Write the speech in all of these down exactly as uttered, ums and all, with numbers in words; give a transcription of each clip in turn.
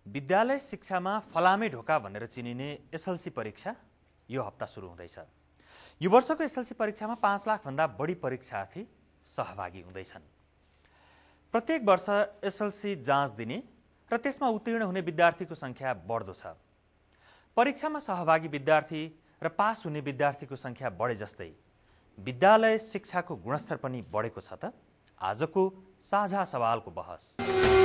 विद्यालय शिक्षामा फलामे ढोका भनेर चिनिने एसएलसी परीक्षा यो हप्ता सुरु हुँदैछ। यो वर्षको एसएलसी परीक्षामा पाँच लाख भन्दा बढी परीक्षार्थी सहभागी हुँदैछन्। प्रत्येक वर्ष एसएलसी जाँच दिने र त्यसमा उत्तीर्ण हुने विद्यार्थीको संख्या बढ्दो छ। परीक्षामा सहभागी विद्यार्थी र पास हुने विद्यार्थीको संख्या बढे जस्तै विद्यालय शिक्षाको गुणस्तर पनि बढेको छ त? आजको साझा सवालको बहस।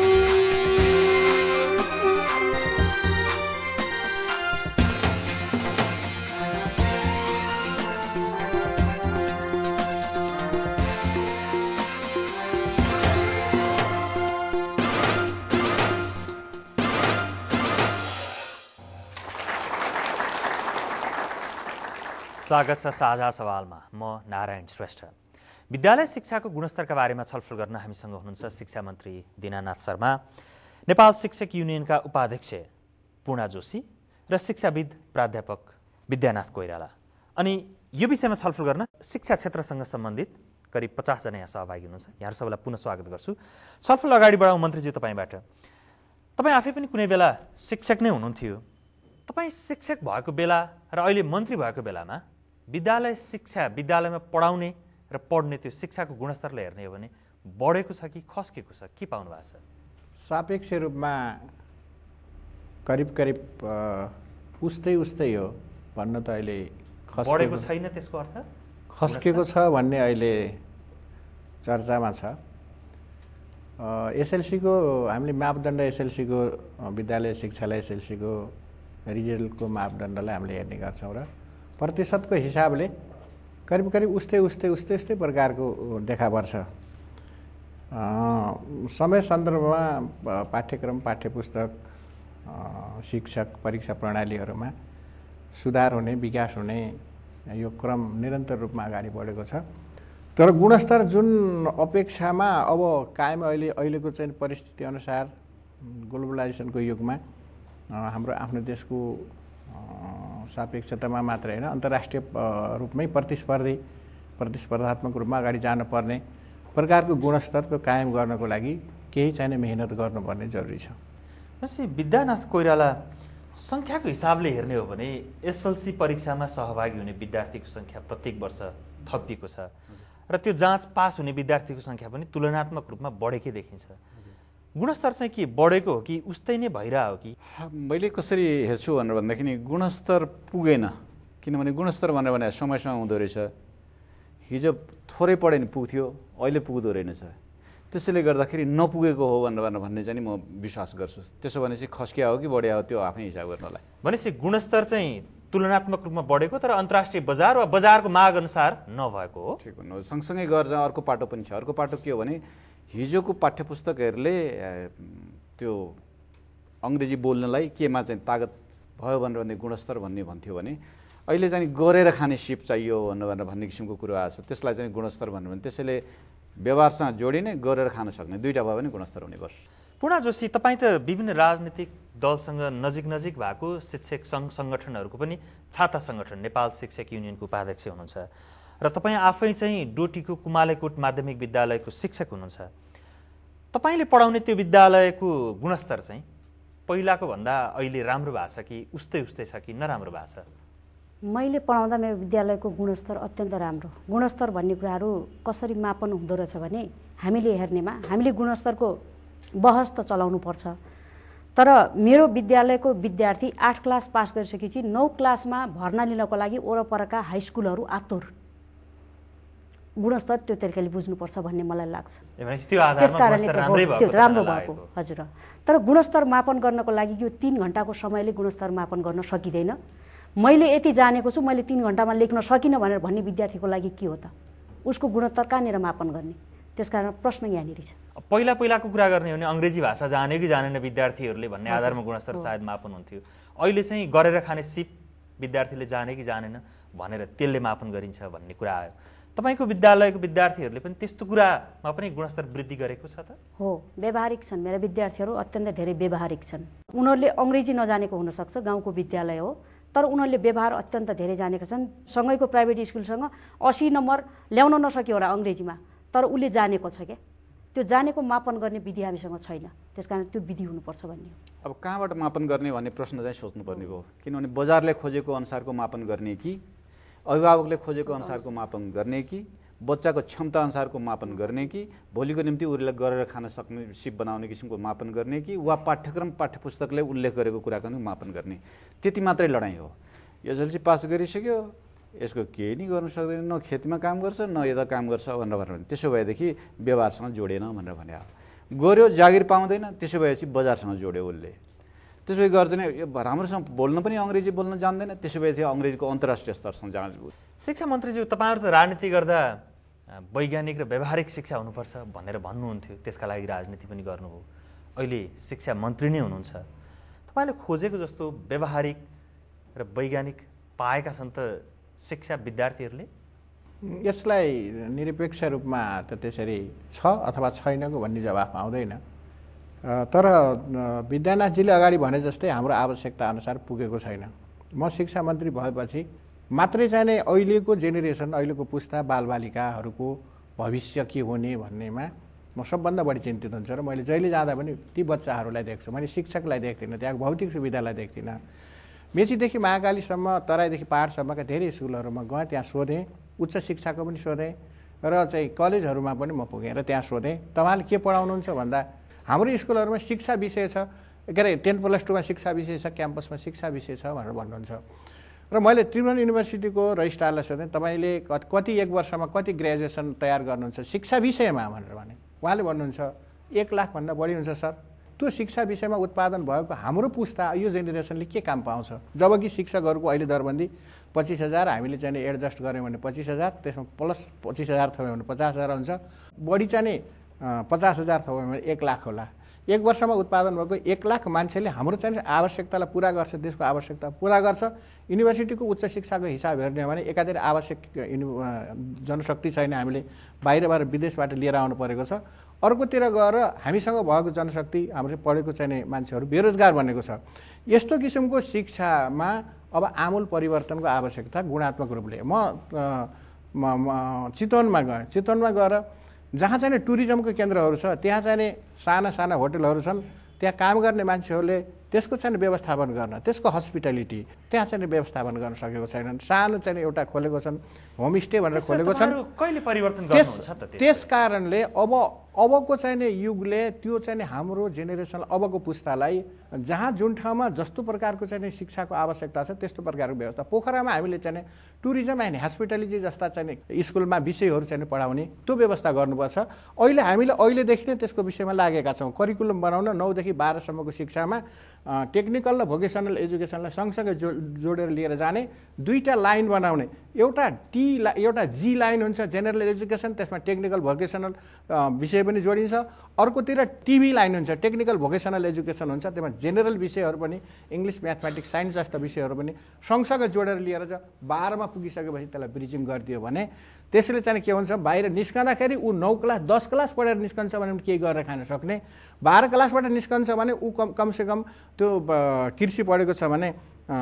स्वागत छ साझा सवालमा। म नारायण श्रेष्ठ। विद्यालय शिक्षाको गुणस्तरका बारेमा छलफल गर्न हामीसँग हुनुहुन्छ शिक्षा मन्त्री दीनानाथ शर्मा, नेपाल शिक्षक युनियनका उपाध्यक्ष पूर्णा जोशी र शिक्षाविद प्राध्यापक विद्यानाथ कोइराला। अनि यो विषयमा छलफल गर्न शिक्षा क्षेत्रसँग सम्बन्धित करिब पचास जना यहाँ सहभागी हुनुहुन्छ। यहाँ सबैलाई पुनः स्वागत गर्छु। छलफल अगाडि बढाउँ मन्त्रीज्यू तपाईँबाट। तपाईँ आफै पनि कुनै बेला शिक्षक नै हुनुहुन्थ्यो। तपाईँ शिक्षक भएको बेला र अहिले मन्त्री भएको बेलामा विद्यालय शिक्षा, विद्यालयमा पढाउने र पढ्ने त्यो शिक्षाको गुणस्तरले हेर्ने हो भने बढेको छ कि खस्केको छ, के पाउनु भएको छ? सापेक्ष रूपमा करिब करिब उस्तै उस्तै हो भन्न त अहिले बढेको छैन। त्यसको अर्थ खस्केको छ भन्ने अहिले चर्चामा छ। एसएलसीको हामीले मापदण्ड एसएलसीको विद्यालय शिक्षालाई एसएलसीको रिजल्टको मापदण्डलाई हामीले हेर्ने गर्छौँ र प्रतिशतको हिसाबले करिब करिब उस्तै उस्तै उस्तै उस्तै प्रकारको देखा पर्छ। समय सन्दर्भमा पाठ्यक्रम, पाठ्यपुस्तक, शिक्षक, परीक्षा प्रणालीहरूमा सुधार हुने, विकास हुने यो क्रम निरन्तर रूपमा अगाडि बढेको छ। तर गुणस्तर जुन अपेक्षामा अब कायम अहिले अहिलेको चाहिँ परिस्थिति अनुसार ग्लोबलाइजेसनको युगमा हाम्रो आफ्नो देशको सापेक्षतामा मात्र होइन, अन्तर्राष्ट्रिय रूपमै प्रतिस्पर्धी प्रतिस्पर्धात्मक रूपमा अगाडि जानुपर्ने प्रकारको गुणस्तर त्यो कायम गर्नको लागि केही चाहिने मेहनत गर्नुपर्ने जरुरी छ। जस्तै विद्यानाथ कोइराला, सङ्ख्याको हिसाबले हेर्ने हो भने एसएलसी परीक्षामा सहभागी हुने विद्यार्थीको सङ्ख्या प्रत्येक वर्ष थपिएको छ र त्यो जाँच पास हुने विद्यार्थीको सङ्ख्या पनि तुलनात्मक रूपमा बढेकै देखिन्छ। गुणस्तर चाहिँ के बढेको हो कि उस्तै नै भइरहेको हो कि? मैले कसरी हेर्छु भनेर भन्दाखेरि गुणस्तर पुगेन। किनभने गुणस्तर भनेर भने समयसँग हुँदो रहेछ। हिजो थोरै पढे नि पुग्थ्यो, अहिले पुग्दो रहेनछ। त्यसैले गर्दाखेरि नपुगेको हो भनेर भन्ने चाहिँ म विश्वास गर्छु। त्यसो भने चाहिँ खस्किया हो कि बढिया हो त्यो आफै हिसाब गर्नलाई। भनेपछि गुणस्तर चाहिँ तुलनात्मक रूपमा बढेको तर अन्तर्राष्ट्रिय बजार वा बजारको माग अनुसार नभएको हो। ठिक भन्नु। सँगसँगै गर्दा अर्को पाटो पनि छ। अर्को पाटो के हो भने हिजोको पाठ्यपुस्तकहरूले त्यो अङ्ग्रेजी बोल्नलाई केमा चाहिँ तागत भयो भनेर भन्ने गुणस्तर भन्ने भन्थ्यो भने अहिले चाहिँ गरेर खाने सिप चाहियो भनेर भन्ने किसिमको कुरो आएको छ। त्यसलाई चाहिँ गुणस्तर भन्नु भने त्यसैले व्यवहारसँग जोडिने, गरेर खान सक्ने दुईवटा भयो भने गुणस्तर हुने बस। पूर्णा जोशी, तपाईँ त विभिन्न राजनीतिक दलसँग नजिक नजिक भएको शिक्षक सङ्घ सङ्गठनहरूको पनि छाता सङ्गठन नेपाल शिक्षक युनियनको उपाध्यक्ष हुनुहुन्छ र तपाईँ आफै चाहिँ डोटीको कुमालेकोट माध्यमिक विद्यालयको शिक्षक हुनुहुन्छ। तपाईँले पढाउने त्यो विद्यालयको गुणस्तर चाहिँ पहिलाको भन्दा अहिले राम्रो भएको छ कि उस्तै उस्तै छ कि नराम्रो भएको छ? मैले पढाउँदा मेरो विद्यालयको गुणस्तर अत्यन्त राम्रो। गुणस्तर भन्ने कुराहरू कसरी मापन हुँदो रहेछ भने हामीले हेर्नेमा हामीले गुणस्तरको बहस त चलाउनु पर्छ। तर मेरो विद्यालयको विद्यार्थी आठ क्लास पास गरिसकेपछि नौ क्लासमा भर्ना लिनको लागि वरपरका हाई स्कुलहरू आतुर। गुणस्तर त्यो तरिकाले बुझ्नुपर्छ भन्ने मलाई लाग्छ। त्यस कारणले त्यो राम्रो भएको हजुर। तर गुणस्तर मापन गर्नको लागि यो तीन घन्टाको समयले गुणस्तर मापन गर्न सकिँदैन। मैले यति जानेको छु, मैले तीन घन्टामा लेख्न सकिनँ भनेर भन्ने विद्यार्थीको लागि के हो त? उसको गुणस्तर कहाँनिर मापन गर्ने? त्यसकारण प्रश्न यहाँनिर छ। पहिला पहिलाको कुरा गर्ने हो भने अङ्ग्रेजी भाषा जाने कि जानेन विद्यार्थीहरूले भन्ने आधारमा गुणस्तर सायद मापन हुन्थ्यो। अहिले चाहिँ गरेर खाने सिप विद्यार्थीले जाने कि जानेन भनेर त्यसले मापन गरिन्छ भन्ने कुरा आयो। तपाईँको विद्यालयको विद्यार्थीहरूले पनि त्यस्तो कुरामा पनि गुणस्तर वृद्धि गरेको छ त? हो, व्यावहारिक छन्। मेरा विद्यार्थीहरू अत्यन्त धेरै व्यावहारिक छन्। उनीहरूले अङ्ग्रेजी नजानेको हुनसक्छ, गाउँको विद्यालय हो, तर उनीहरूले व्यवहार अत्यन्त धेरै जानेका छन्। सँगैको प्राइभेट स्कुलसँग असी नम्बर ल्याउन नसक्यो होला अङ्ग्रेजीमा, तर उसले जानेको छ क्या। त्यो जानेको मापन गर्ने विधि हामीसँग छैन, त्यसकारण त्यो विधि हुनुपर्छ भन्ने। अब कहाँबाट मापन गर्ने भन्ने प्रश्न चाहिँ सोच्नुपर्ने भयो, किनभने बजारले खोजेको अनुसारको मापन गर्ने कि अभिभावकले खोजेको अनुसारको मापन गर्ने कि बच्चाको क्षमता अनुसारको मापन गर्ने कि भोलिको निम्ति उसले गरेर खान सक्ने सिप बनाउने किसिमको मापन गर्ने कि वा पाठ्यक्रम पाठ्यपुस्तकले उल्लेख गरेको कुराको पनि मापन गर्ने, त्यति मात्रै लडाइँ हो। एसएलसी पास गरिसक्यो, यसको केही नि गर्नु सक्दैन, न खेतमा काम गर्छ न यता काम गर्छ भनेर भनेर त्यसो भएदेखि व्यवहारसँग जोडेन भनेर भने गऱ्यो, जागिर पाउँदैन, त्यसो भएपछि बजारसँग जोड्यो उसले। त्यसो भए गर्छ नि राम्रोसँग बोल्न पनि अङ्ग्रेजी बोल्न जान्दैन, त्यसो भएपछि अङ्ग्रेजीको अन्तर्राष्ट्रिय स्तरसँग जान्छ। शिक्षा मन्त्रीज्यू, तपाईँहरू त राजनीति गर्दा वैज्ञानिक र व्यावहारिक शिक्षा हुनुपर्छ भनेर भन्नुहुन्थ्यो, त्यसका लागि राजनीति पनि गर्नुभयो, अहिले शिक्षा मन्त्री नै हुनुहुन्छ। तपाईँले खोजेको जस्तो व्यावहारिक र वैज्ञानिक पाएका छन् त शिक्षा विद्यार्थीहरूले? यसलाई निरपेक्ष रूपमा त त्यसरी छ अथवा छैनको भन्ने जवाफ आउँदैन, तर विद्यानाथजीले अगाडि भने जस्तै हाम्रो आवश्यकता अनुसार पुगेको छैन। म शिक्षा मन्त्री भएपछि मात्रै चाहिँ अहिलेको जेनेरेसन, अहिलेको पुस्ता बालबालिकाहरूको भविष्य के हुने भन्नेमा म सबभन्दा बढी चिन्तित हुन्छु र मैले जहिले जाँदा पनि ती बच्चाहरूलाई देख्छु। मैले शिक्षकलाई देख्दिनँ, त्यहाँ भौतिक सुविधालाई देख्दिनँ। मेचीदेखि महाकालीसम्म, तराईदेखि पहाडसम्मका धेरै स्कुलहरूमा गएँ, त्यहाँ सोधेँ, उच्च शिक्षाको पनि सोधेँ र चाहिँ कलेजहरूमा पनि म पुगेँ र त्यहाँ सोधेँ तपाईँले के पढाउनुहुन्छ भन्दा हाम्रो स्कुलहरूमा शिक्षा विषय छ, के अरे टेन प्लस टूमा शिक्षा विषय छ, क्याम्पसमा शिक्षा विषय छ भनेर भन्नुहुन्छ। र मैले त्रिभुवन युनिभर्सिटीको रजिस्ट्रारलाई सोधेँ तपाईँले कति एक वर्षमा कति ग्रेजुएसन तयार गर्नुहुन्छ शिक्षा विषयमा भनेर भने, उहाँले भन्नुहुन्छ एक लाखभन्दा बढी हुन्छ सर। त्यो शिक्षा विषयमा उत्पादन भएको हाम्रो पुस्ता यो जेनेरेसनले के काम पाउँछ, जबकि शिक्षकहरूको अहिले दरबन्दी पच्चिस हजार हामीले चाहिँ एडजस्ट गऱ्यौँ भने पच्चिस हजार त्यसमा प्लस पच्चिस हजार थप्यौँ भने पचास हजार हुन्छ, बढी चाहिँ पचास हजार थप्यौँ भने एक लाख होला। एक वर्षमा उत्पादन भएको एक लाख मान्छेले हाम्रो चाहिँ आवश्यकतालाई पुरा गर्छ, देशको आवश्यकता पुरा गर्छ। युनिभर्सिटीको उच्च शिक्षाको हिसाब हेर्ने हो भने एकातिर आवश्यक जनशक्ति छैन, हामीले बाहिरबाट विदेशबाट लिएर आउनु परेको छ। अर्कोतिर गएर हामीसँग भएको जनशक्ति, हाम्रो पढेको चाहिँ मान्छेहरू बेरोजगार बनेको छ। यस्तो किसिमको शिक्षामा अब आमूल परिवर्तनको आवश्यकता गुणात्मक रूपले। म चितवनमा गएँ, चितवनमा गएर जहाँ चाहिँ टुरिज्मको केन्द्रहरू छ त्यहाँ चाहिँ साना साना होटलहरू छन्, त्यहाँ काम गर्ने मान्छेहरूले त्यसको चाहिँ व्यवस्थापन गर्न, त्यसको हस्पिटालिटी त्यहाँ चाहिँ व्यवस्थापन गर्न सकेको छैनन्। सानो चाहिँ एउटा खोलेको छन्, होमस्टे भनेर खोलेको छन्। कहिले परिवर्तन गर्नुहुन्छ त? त्यस कारणले अब अबको चाहिँ युगले त्यो चाहिँ हाम्रो जेनेरेसन अबको पुस्तालाई जहाँ जुन ठाउँमा जस्तो प्रकारको चाहिँ शिक्षाको आवश्यकता छ त्यस्तो प्रकारको व्यवस्था। पोखरामा हामीले चाहिँ टुरिज्म एन्ड हस्पिटालिटी जस्ता चाहिँ स्कुलमा विषयहरू चाहिँ पढाउने त्यो व्यवस्था गर्नुपर्छ। अहिले हामीले अहिलेदेखि नै त्यसको विषयमा लागेका छौँ। करिकुलम बनाउन नौदेखि बाह्रसम्मको शिक्षामा टेक्निकल र भोकेसनल एजुकेसनलाई सँगसँगै जो जोडेर लिएर जाने दुईवटा लाइन बनाउने। एउटा टी ला एउटा जी लाइन हुन्छ जेनरल एजुकेसन, त्यसमा टेक्निकल भोकेसनल विषय पनि जोडिन्छ। अर्कोतिर टिभी लाइन हुन्छ टेक्निकल भोकेसनल एजुकेसन हुन्छ, त्यसमा जेनरल विषयहरू पनि इङ्ग्लिस म्याथमेटिक्स साइन्स जस्ता विषयहरू पनि सँगसँगै जोडेर लिएर चाहिँ बाह्रमा पुगिसकेपछि त्यसलाई ब्रिजिङ गरिदियो भने त्यसले चाहिँ के हुन्छ, बाहिर निस्कँदाखेरि ऊ नौ क्लास दस क्लास पढेर निस्कन्छ भने केही गरेर खान सक्ने, बाह्र क्लासबाट निस्कन्छ भने ऊ कम कमसेकम त्यो कृषि पढेको छ भने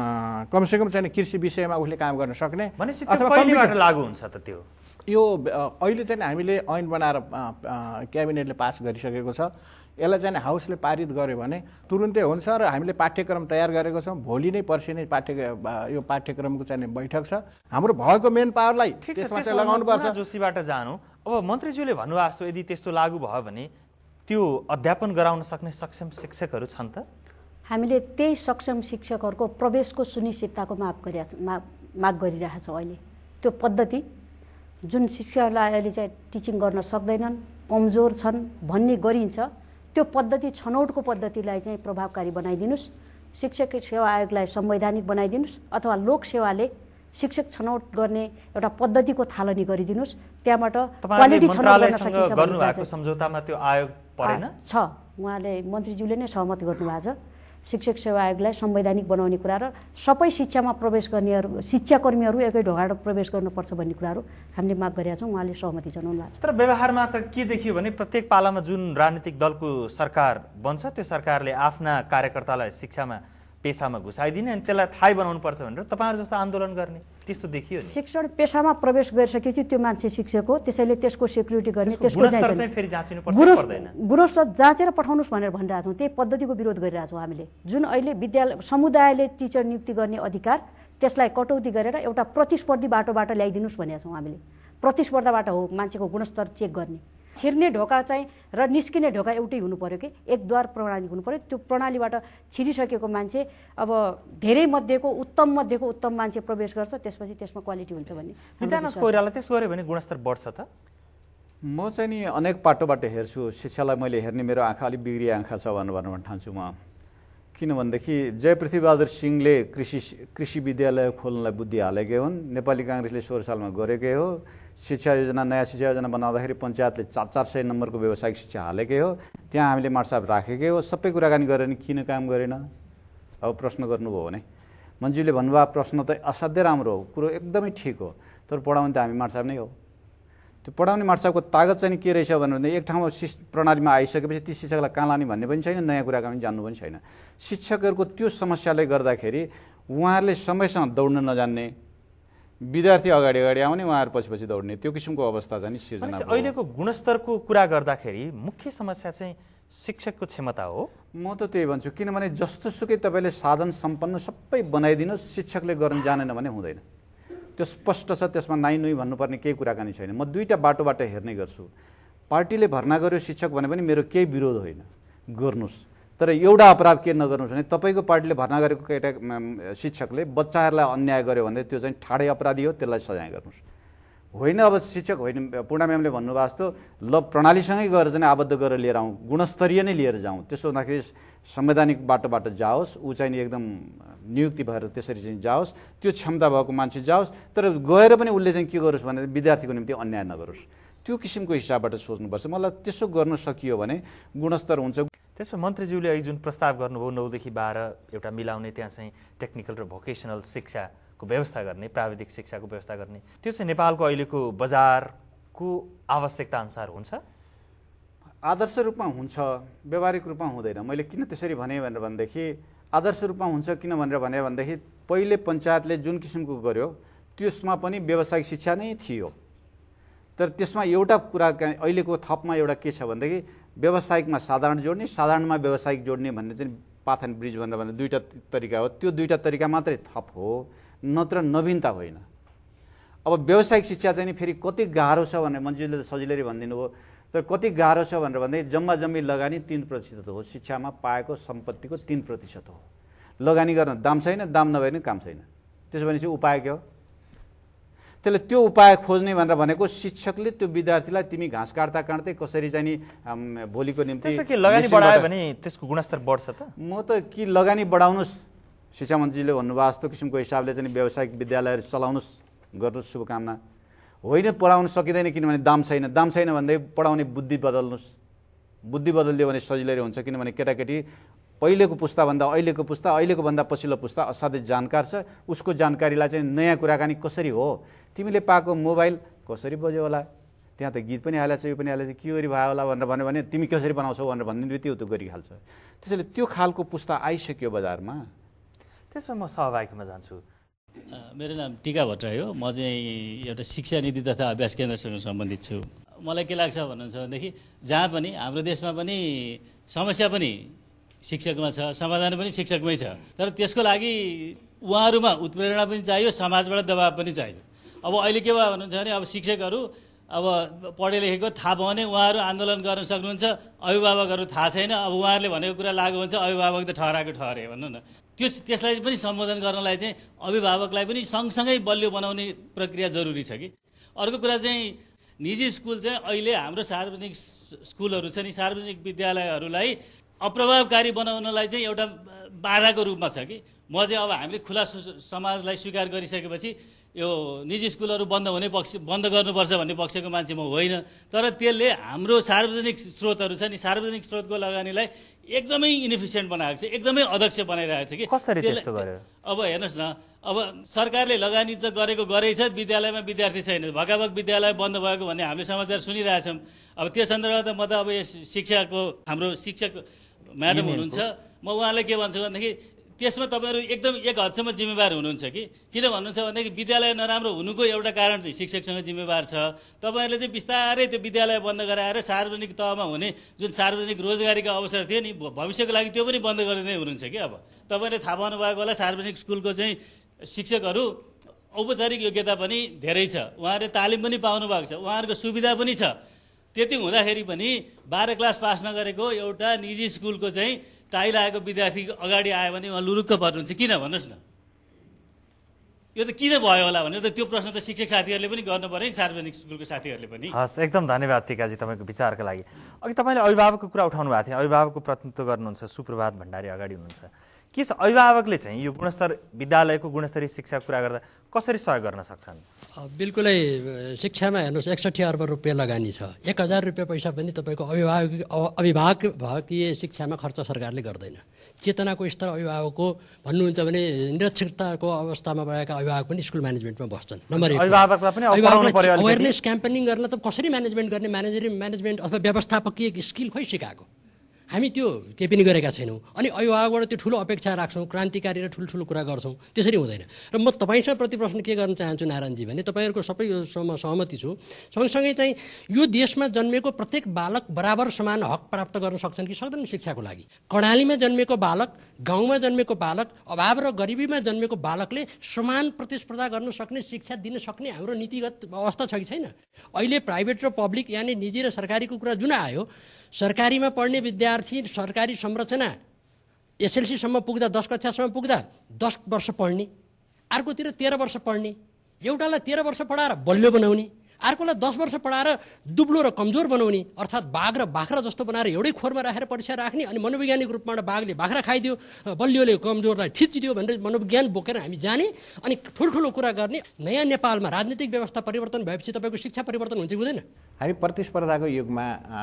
कमसेकम चाहिँ कृषि विषयमा उसले काम गर्न सक्ने। अथवा कहिलेबाट लागू हुन्छ त त्यो? यो अहिले चाहिँ हामीले ऐन बनाएर क्याबिनेटले पास गरिसकेको छ। यसलाई चाहिँ हाउसले पारित गर्यो भने तुरुन्तै हुन्छ र हामीले पाठ्यक्रम तयार गरेको छौँ। भोलि नै पर्सि नै पाठ्य यो पाठ्यक्रमको चाहिँ बैठक छ। हाम्रो भएको मेन पावरलाई त्यसमा चाहिँ लगाउनुपर्छ। जोशीबाट जानु, अब मन्त्रीज्यूले भन्नुभएको जस्तो यदि त्यस्तो लागू भयो भने त्यो अध्यापन गराउन सक्ने सक्षम शिक्षकहरू छन् त? हामीले त्यही सक्षम शिक्षकहरूको प्रवेशको सुनिश्चितताको माग गरिरहेको माग माग गरिरहेका छौँ। अहिले त्यो पद्धति जुन शिक्षकलाई अहिले चाहिँ टिचिङ गर्न सक्दैनन्, कमजोर छन् भन्ने गरिन्छ, त्यो पद्धति छनौटको पद्धतिलाई चाहिँ प्रभावकारी बनाइदिनुहोस्। शिक्षक सेवा आयोगलाई संवैधानिक बनाइदिनुहोस् अथवा लोक सेवाले शिक्षक छनौट गर्ने एउटा पद्धतिको थालनी गरिदिनुहोस्। त्यहाँबाट क्वालिटी छनौट गर्न सकिन्छ। गर्नुभएको सम्झौतामा त्यो आयोग परेन छ, उहाँले मन्त्रीज्यूले नै सहमति गर्नुभएको छ। शिक्षक सेवा आयोगलाई संवैधानिक बनाउने कुरा र सबै शिक्षामा प्रवेश गर्नेहरू शिक्षाकर्मीहरू एकै ढोकाबाट प्रवेश गर्नुपर्छ भन्ने कुराहरू हामीले माग गरेका छौँ। उहाँले सहमति जनाउनु भएको छ। तर व्यवहारमा त के देखियो भने प्रत्येक पालामा जुन राजनीतिक दलको सरकार बन्छ त्यो सरकारले आफ्ना कार्यकर्तालाई शिक्षामा पेसामा घुसाइदिने अनि त्यसलाई थाहै बनाउनुपर्छ भनेर तपाईँहरू जस्तो आन्दोलन गर्ने त्यस्तो देखियो नि। शिक्षण पेसामा प्रवेश गरिसकेपछि त्यो मान्छे शिक्षक हो, त्यसैले त्यसको सेक्युरिटी गर्ने, त्यसको गुणस्तर चाहिँ फेरि जाँचिनुपर्छ पर्दैन। गुणस्तर जाँचेर पठाउनुहोस् भनेर भनिरहेको छौँ। त्यही पद्धतिको विरोध गरिरहेको छौँ हामीले। जुन अहिले विद्यालय समुदायले टिचर नियुक्ति गर्ने अधिकार, त्यसलाई कटौती गरेर एउटा प्रतिस्पर्धी बाटोबाट ल्याइदिनुहोस् भनेका छौँ हामीले। प्रतिस्पर्धाबाट हो मान्छेको गुणस्तर चेक गर्ने। छिर्ने ढोका चाहिँ र निस्किने ढोका एउटै हुनु पर्यो कि एकद्वार प्रणाली हुनु पर्यो। त्यो प्रणालीबाट छिरिसकेको मान्छे अब धेरै मध्येको उत्तम मध्येको उत्तम मान्छे प्रवेश गर्छ, त्यसपछि त्यसमा क्वालिटी हुन्छ भन्ने। विद्यानाथ कोइराला त्यसो गर्यो भने गुणस्तर बढ्छ त? म चाहिँ नि अनेक पाटोबाट हेर्छु। शिक्षालाई मैले हेर्ने मेरो आँखा अलिक बिग्रिया आँखा छ भनेर भन्न ठान्छु म। किनभनेदेखि जयपृथ्वीबहादुर सिंहले कृषि कृषि विद्यालय खोल्नलाई बुद्धि हालेकै हुन्। नेपाली काङ्ग्रेसले सोह्र सालमा गरेकै हो। शिक्षा योजना नयाँ शिक्षा योजना बनाउँदाखेरि पञ्चायतले चार चार सय नम्बरको व्यावसायिक शिक्षा हालेकै हो। त्यहाँ हामीले मार्साब राखेकै हो। सबै कुराकानी गरेर नि किन काम गरेन? अब प्रश्न गर्नुभयो भने मन्जुले भन्नुभयो प्रश्न त असाध्यै राम्रो हो, कुरो एकदमै ठिक हो, तर पढाउने त हामी मार्साब नै हो। त्यो पढाउने मार्साबको तागत चाहिँ के रहेछ भनेर एक ठाउँमा शिष प्रणालीमा आइसकेपछि ती शिक्षकलाई कहाँ लाने भन्ने पनि छैन, नयाँ कुराकानी जान्नु पनि छैन। शिक्षकहरूको त्यो समस्याले गर्दाखेरि उहाँहरूले समयसँग दौड्न नजान्ने, विद्यार्थी अगाडि अगाडि आउने, उहाँहरू पछि पछि दौड्ने, त्यो किसिमको अवस्था चाहिँ सिर्जना। अहिलेको गुणस्तरको कुरा गर्दाखेरि मुख्य समस्या चाहिँ शिक्षकको क्षमता हो। म त त्यही भन्छु। किनभने जस्तो सुकै तपाईँले साधन सम्पन्न सबै बनाइदिनुहोस्, शिक्षकले गर्न जानेन भने हुँदैन। त्यो स्पष्ट छ, त्यसमा नाइ नुई भन्नुपर्ने केही कुराकानी छैन। म दुईवटा बाटोबाट हेर्ने गर्छु। पार्टीले भर्ना गर्यो शिक्षक भने पनि मेरो केही विरोध होइन, गर्नुहोस्, तर एउटा अपराध के नगर्नुहोस् भने तपाईँको पार्टीले भर्ना गरेको केटा शिक्षकले बच्चाहरूलाई अन्याय गर्यो भने त्यो चाहिँ ठाडै अपराधी हो, त्यसलाई सजाय गर्नुहोस्। होइन अब शिक्षक होइन, पूर्णा म्यामले भन्नुभएको जस्तो ल प्रणालीसँगै गएर चाहिँ आबद्ध गरेर लिएर आउँ, गुणस्तरीय नै लिएर जाउँ। त्यसो हुँदाखेरि संवैधानिक बाटोबाट जाओस्, ऊ चाहिँ एकदम नियुक्ति भएर त्यसरी चाहिँ जाओस्, त्यो क्षमता भएको मान्छे जाओस्, तर गएर पनि उसले चाहिँ के गरोस् भने विद्यार्थीको निम्ति अन्याय नगरोस्। त्यो किसिमको हिसाबबाट सोच्नुपर्छ। मलाई त्यसो गर्न सकियो भने गुणस्तर हुन्छ। त्यसमा मन्त्रीज्यूले अहिले जुन प्रस्ताव गर्नुभयो नौदेखि बाह्र एउटा मिलाउने, त्यहाँ चाहिँ टेक्निकल र भोकेसनल शिक्षाको व्यवस्था गर्ने, प्राविधिक शिक्षाको व्यवस्था गर्ने, त्यो चाहिँ नेपालको अहिलेको बजारको आवश्यकता अनुसार हुन्छ? आदर्श रूपमा हुन्छ, व्यावहारिक रूपमा हुँदैन। मैले किन त्यसरी भने भनेर भनेदेखि आदर्श रूपमा हुन्छ किन भनेर भने भनेदेखि पहिले पञ्चायतले जुन किसिमको गर्यो त्यसमा पनि व्यावसायिक शिक्षा नै थियो, तर त्यसमा एउटा कुरा अहिलेको थपमा एउटा के छ भनेदेखि व्यावसायिकमा साधारण जोड्ने, साधारणमा व्यावसायिक जोड्ने भन्ने चाहिँ पाथ एन्ड ब्रिज भनेर भन्ने दुईवटा तरिका हो। त्यो दुईवटा तरिका मात्रै थप हो, नत्र नवीनता होइन। अब व्यावसायिक शिक्षा चाहिँ नि फेरि कति गाह्रो छ भनेर मन्जुले त सजिलै भनिदिनु भयो, तर कति गाह्रो छ भनेर भन्दै जम्मा जम्मी लगानी तीन प्रतिशत हो, शिक्षामा पाएको सम्पत्तिको तीन प्रतिशत हो। लगानी गर्न दाम छैन, दाम नभए पनि काम छैन। त्यसो भने चाहिँ उपाय के हो? त्यसले त्यो उपाय खोज्ने भनेर भनेको शिक्षकले त्यो विद्यार्थीलाई तिमी घाँस काट्दा काट्दै कसरी चाहिँ नि भोलिको निम्ति लगानी बढायो भने त्यसको गुणस्तर बढ्छ त? म त कि लगानी बढाउनुहोस्, शिक्षा मन्त्रीले भन्नुभयो जस्तो किसिमको हिसाबले चाहिँ व्यावसायिक विद्यालयहरू चलाउनुहोस्, गर्नुहोस्, शुभकामना। होइन पढाउन सकिँदैन किनभने दाम छैन, दाम छैन भन्दै पढाउने बुद्धि बदल्नुहोस्। बुद्धि बदलिदियो भने सजिलै हुन्छ, किनभने केटाकेटी पहिलेको पुस्ताभन्दा अहिलेको पुस्ता, अहिलेको भन्दा पछिल्लो पुस्ता असाध्यै जानकार छ। उसको जानकारीलाई चाहिँ नयाँ कुराकानी कसरी हो, तिमीले पाएको मोबाइल कसरी बज्यो होला, त्यहाँ त गीत पनि हालेको छ, यो पनि हालेको छ, के गरी भयो होला भनेर भन्यो भने तिमी कसरी बनाउँछौ भनेर भनिदिनु बित्तिकै त्यो गरिहाल्छ। त्यसैले त्यो खालको पुस्ता आइसक्यो बजारमा। त्यसमा म सहभागीमा जान्छु। मेरो नाम टिका भट्टराई हो। म चाहिँ एउटा शिक्षा नीति तथा अभ्यास केन्द्रसँग सम्बन्धित छु। मलाई के लाग्छ भन्नुहुन्छ भनेदेखि जहाँ पनि हाम्रो देशमा पनि समस्या पनि शिक्षकमा छ, समाधान पनि शिक्षकमै छ, तर त्यसको लागि उहाँहरूमा उत्प्रेरणा पनि चाहियो, समाजबाट दबाब पनि चाहियो। अब अहिले के भयो भन्नुहुन्छ भने अब शिक्षकहरू अब पढे लेखेको थाहा भयो भने उहाँहरू आन्दोलन गर्न सक्नुहुन्छ, अभिभावकहरू थाहा छैन, अब उहाँहरूले भनेको कुरा लागु हुन्छ, अभिभावक त ठहराएको ठहरे भन्नु न। त्यो त्यसलाई पनि सम्बोधन गर्नलाई चाहिँ अभिभावकलाई पनि सँगसँगै बलियो बनाउने प्रक्रिया जरुरी छ कि। अर्को कुरा चाहिँ निजी स्कुल चाहिँ अहिले हाम्रो सार्वजनिक स्कुलहरू छ नि, सार्वजनिक विद्यालयहरूलाई अप्रभावकारी बनाउनलाई चाहिँ एउटा बाधाको रूपमा छ कि। म चाहिँ अब हामीले खुला समाजलाई स्वीकार गरिसकेपछि यो निजी स्कुलहरू बन्द हुने पक्ष बन्द गर्नुपर्छ भन्ने पक्षको मान्छे म होइन, तर त्यसले हाम्रो सार्वजनिक स्रोतहरू छ नि, सार्वजनिक स्रोतको लगानीलाई एकदमै इनएफिसियन्ट बनाएको छ, एकदमै अध्यक्ष बनाइरहेको छ कि। कसरी त्यस्तो गर्यो? अब हेर्नुहोस् न, अब सरकारले लगानी त गरेको गरेछ, विद्यालयमा विद्यार्थी छैन, भकाभक विद्यालय बन्द भएको भन्ने हामीले समाचार सुनिरहेछौँ। अब त्यो सन्दर्भमा त म त अब यस शिक्षाको हाम्रो शिक्षक म्याडम हुनुहुन्छ, म उहाँलाई के भन्छु भनेदेखि त्यसमा तपाईँहरू एकदम एक हदसम्म जिम्मेवार हुनुहुन्छ कि किन भन्नुहुन्छ भनेदेखि विद्यालय नराम्रो हुनुको एउटा कारण चाहिँ शिक्षकसँग जिम्मेवार छ। तपाईँहरूले चाहिँ बिस्तारै त्यो विद्यालय बन्द गराएर सार्वजनिक तहमा हुने जुन सार्वजनिक रोजगारीका अवसर थियो नि भविष्यको लागि त्यो पनि बन्द गरिँदै हुनुहुन्छ कि। अब तपाईँले थाहा पाउनुभएको होला सार्वजनिक स्कुलको चाहिँ शिक्षकहरू औपचारिक योग्यता पनि धेरै छ, उहाँहरूले तालिम पनि पाउनु भएको छ, उहाँहरूको सुविधा पनि छ। त्यति हुँदाखेरि पनि बाह्र क्लास पास नगरेको एउटा निजी स्कुलको चाहिँ टाइ लागेको विद्यार्थी अगाडि आयो भने उहाँ लुरुक्क पर्नुहुन्छ। किन भन्नुहोस् न, यो त किन भयो होला भनेर त त्यो प्रश्न त शिक्षक साथीहरूले पनि गर्नु पर्यो नि, सार्वजनिक स्कुलको साथीहरूले पनि। हस्, एकदम धन्यवाद टिकाजी तपाईँको विचारका लागि। अघि तपाईँले अभिभावकको कुरा उठाउनु भएको थियो, अभिभावकको प्रतिनिधित्व गर्नुहुन्छ सुप्रभात भण्डारी अगाडि हुनुहुन्छ। के छ अभिभावकले चाहिँ यो गुणस्तर विद्यालयको गुणस्तरीय शिक्षाको कुरा गर्दा कसरी सहयोग गर्न सक्छन्? बिल्कुलै शिक्षामा हेर्नुहोस् एकसट्ठी अर्ब रुपियाँ लगानी छ। एक हजार रुपियाँ पैसा पनि तपाईँको अभिभावक अभिभावकीय शिक्षामा खर्च सरकारले गर्दैन। चेतनाको स्तर अभिभावकको भन्नुहुन्छ भने निरक्षरताको अवस्थामा भएका अभिभावक पनि स्कुल म्यानेजमेन्टमा बस्छन्। नम्बर एक, अवेरनेस क्याम्पेनिङ गर्न त कसरी म्यानेजमेन्ट गर्ने, म्यानेजरी म्यानेजमेन्ट अथवा व्यवस्थापकीय स्किल खोइ सिकाएको हामी त्यो केही पनि गरेका छैनौँ। अनि अभिभावकबाट त्यो ठुलो अपेक्षा राख्छौँ, क्रान्तिकारी र ठुल्ठुलो कुरा गर्छौँ, त्यसरी हुँदैन। र म तपाईँसँग प्रति प्रश्न के गर्न चाहन्छु नारायणजी भने तपाईँहरूको सबैसँग सहमति छु। सँगसँगै चाहिँ यो देशमा जन्मेको प्रत्येक बालक बराबर समान हक प्राप्त गर्न सक्छन् कि सक्दैनन् शिक्षाको लागि? कर्णालीमा जन्मेको बालक, गाउँमा जन्मेको बालक, अभाव र गरिबीमा जन्मेको बालकले समान प्रतिस्पर्धा गर्न सक्ने, शिक्षा दिन सक्ने हाम्रो नीतिगत अवस्था छ कि छैन? अहिले प्राइभेट र पब्लिक यानि निजी र सरकारीको कुरा जुन आयो, सरकारीमा पढ्ने विद्यार्थी सरकारी संरचना एसएलसीसम्म पुग्दा दस कक्षासम्म पुग्दा दस वर्ष पढ्ने, अर्कोतिर तेह्र वर्ष पढ्ने, एउटालाई तेह्र वर्ष पढाएर बलियो बनाउने, अर्कोलाई दस वर्ष पढाएर दुब्लो र कमजोर बनाउने, अर्थात् बाघ र बाख्रा जस्तो बनाएर एउटै खोरमा राखेर परीक्षा राख्ने। अनि मनोवैज्ञानिक रूपमा बाघले बाख्रा खाइदियो, बलियोले कमजोरलाई थिचिदियो भनेर मनोविज्ञान बोकेर हामी जाने अनि ठुल्ठुलो कुरा गर्ने। नयाँ नेपालमा राजनीतिक व्यवस्था परिवर्तन भएपछि तपाईँको शिक्षा परिवर्तन हुन्छ कि हुँदैन? हामी प्रतिस्पर्धाको युगमा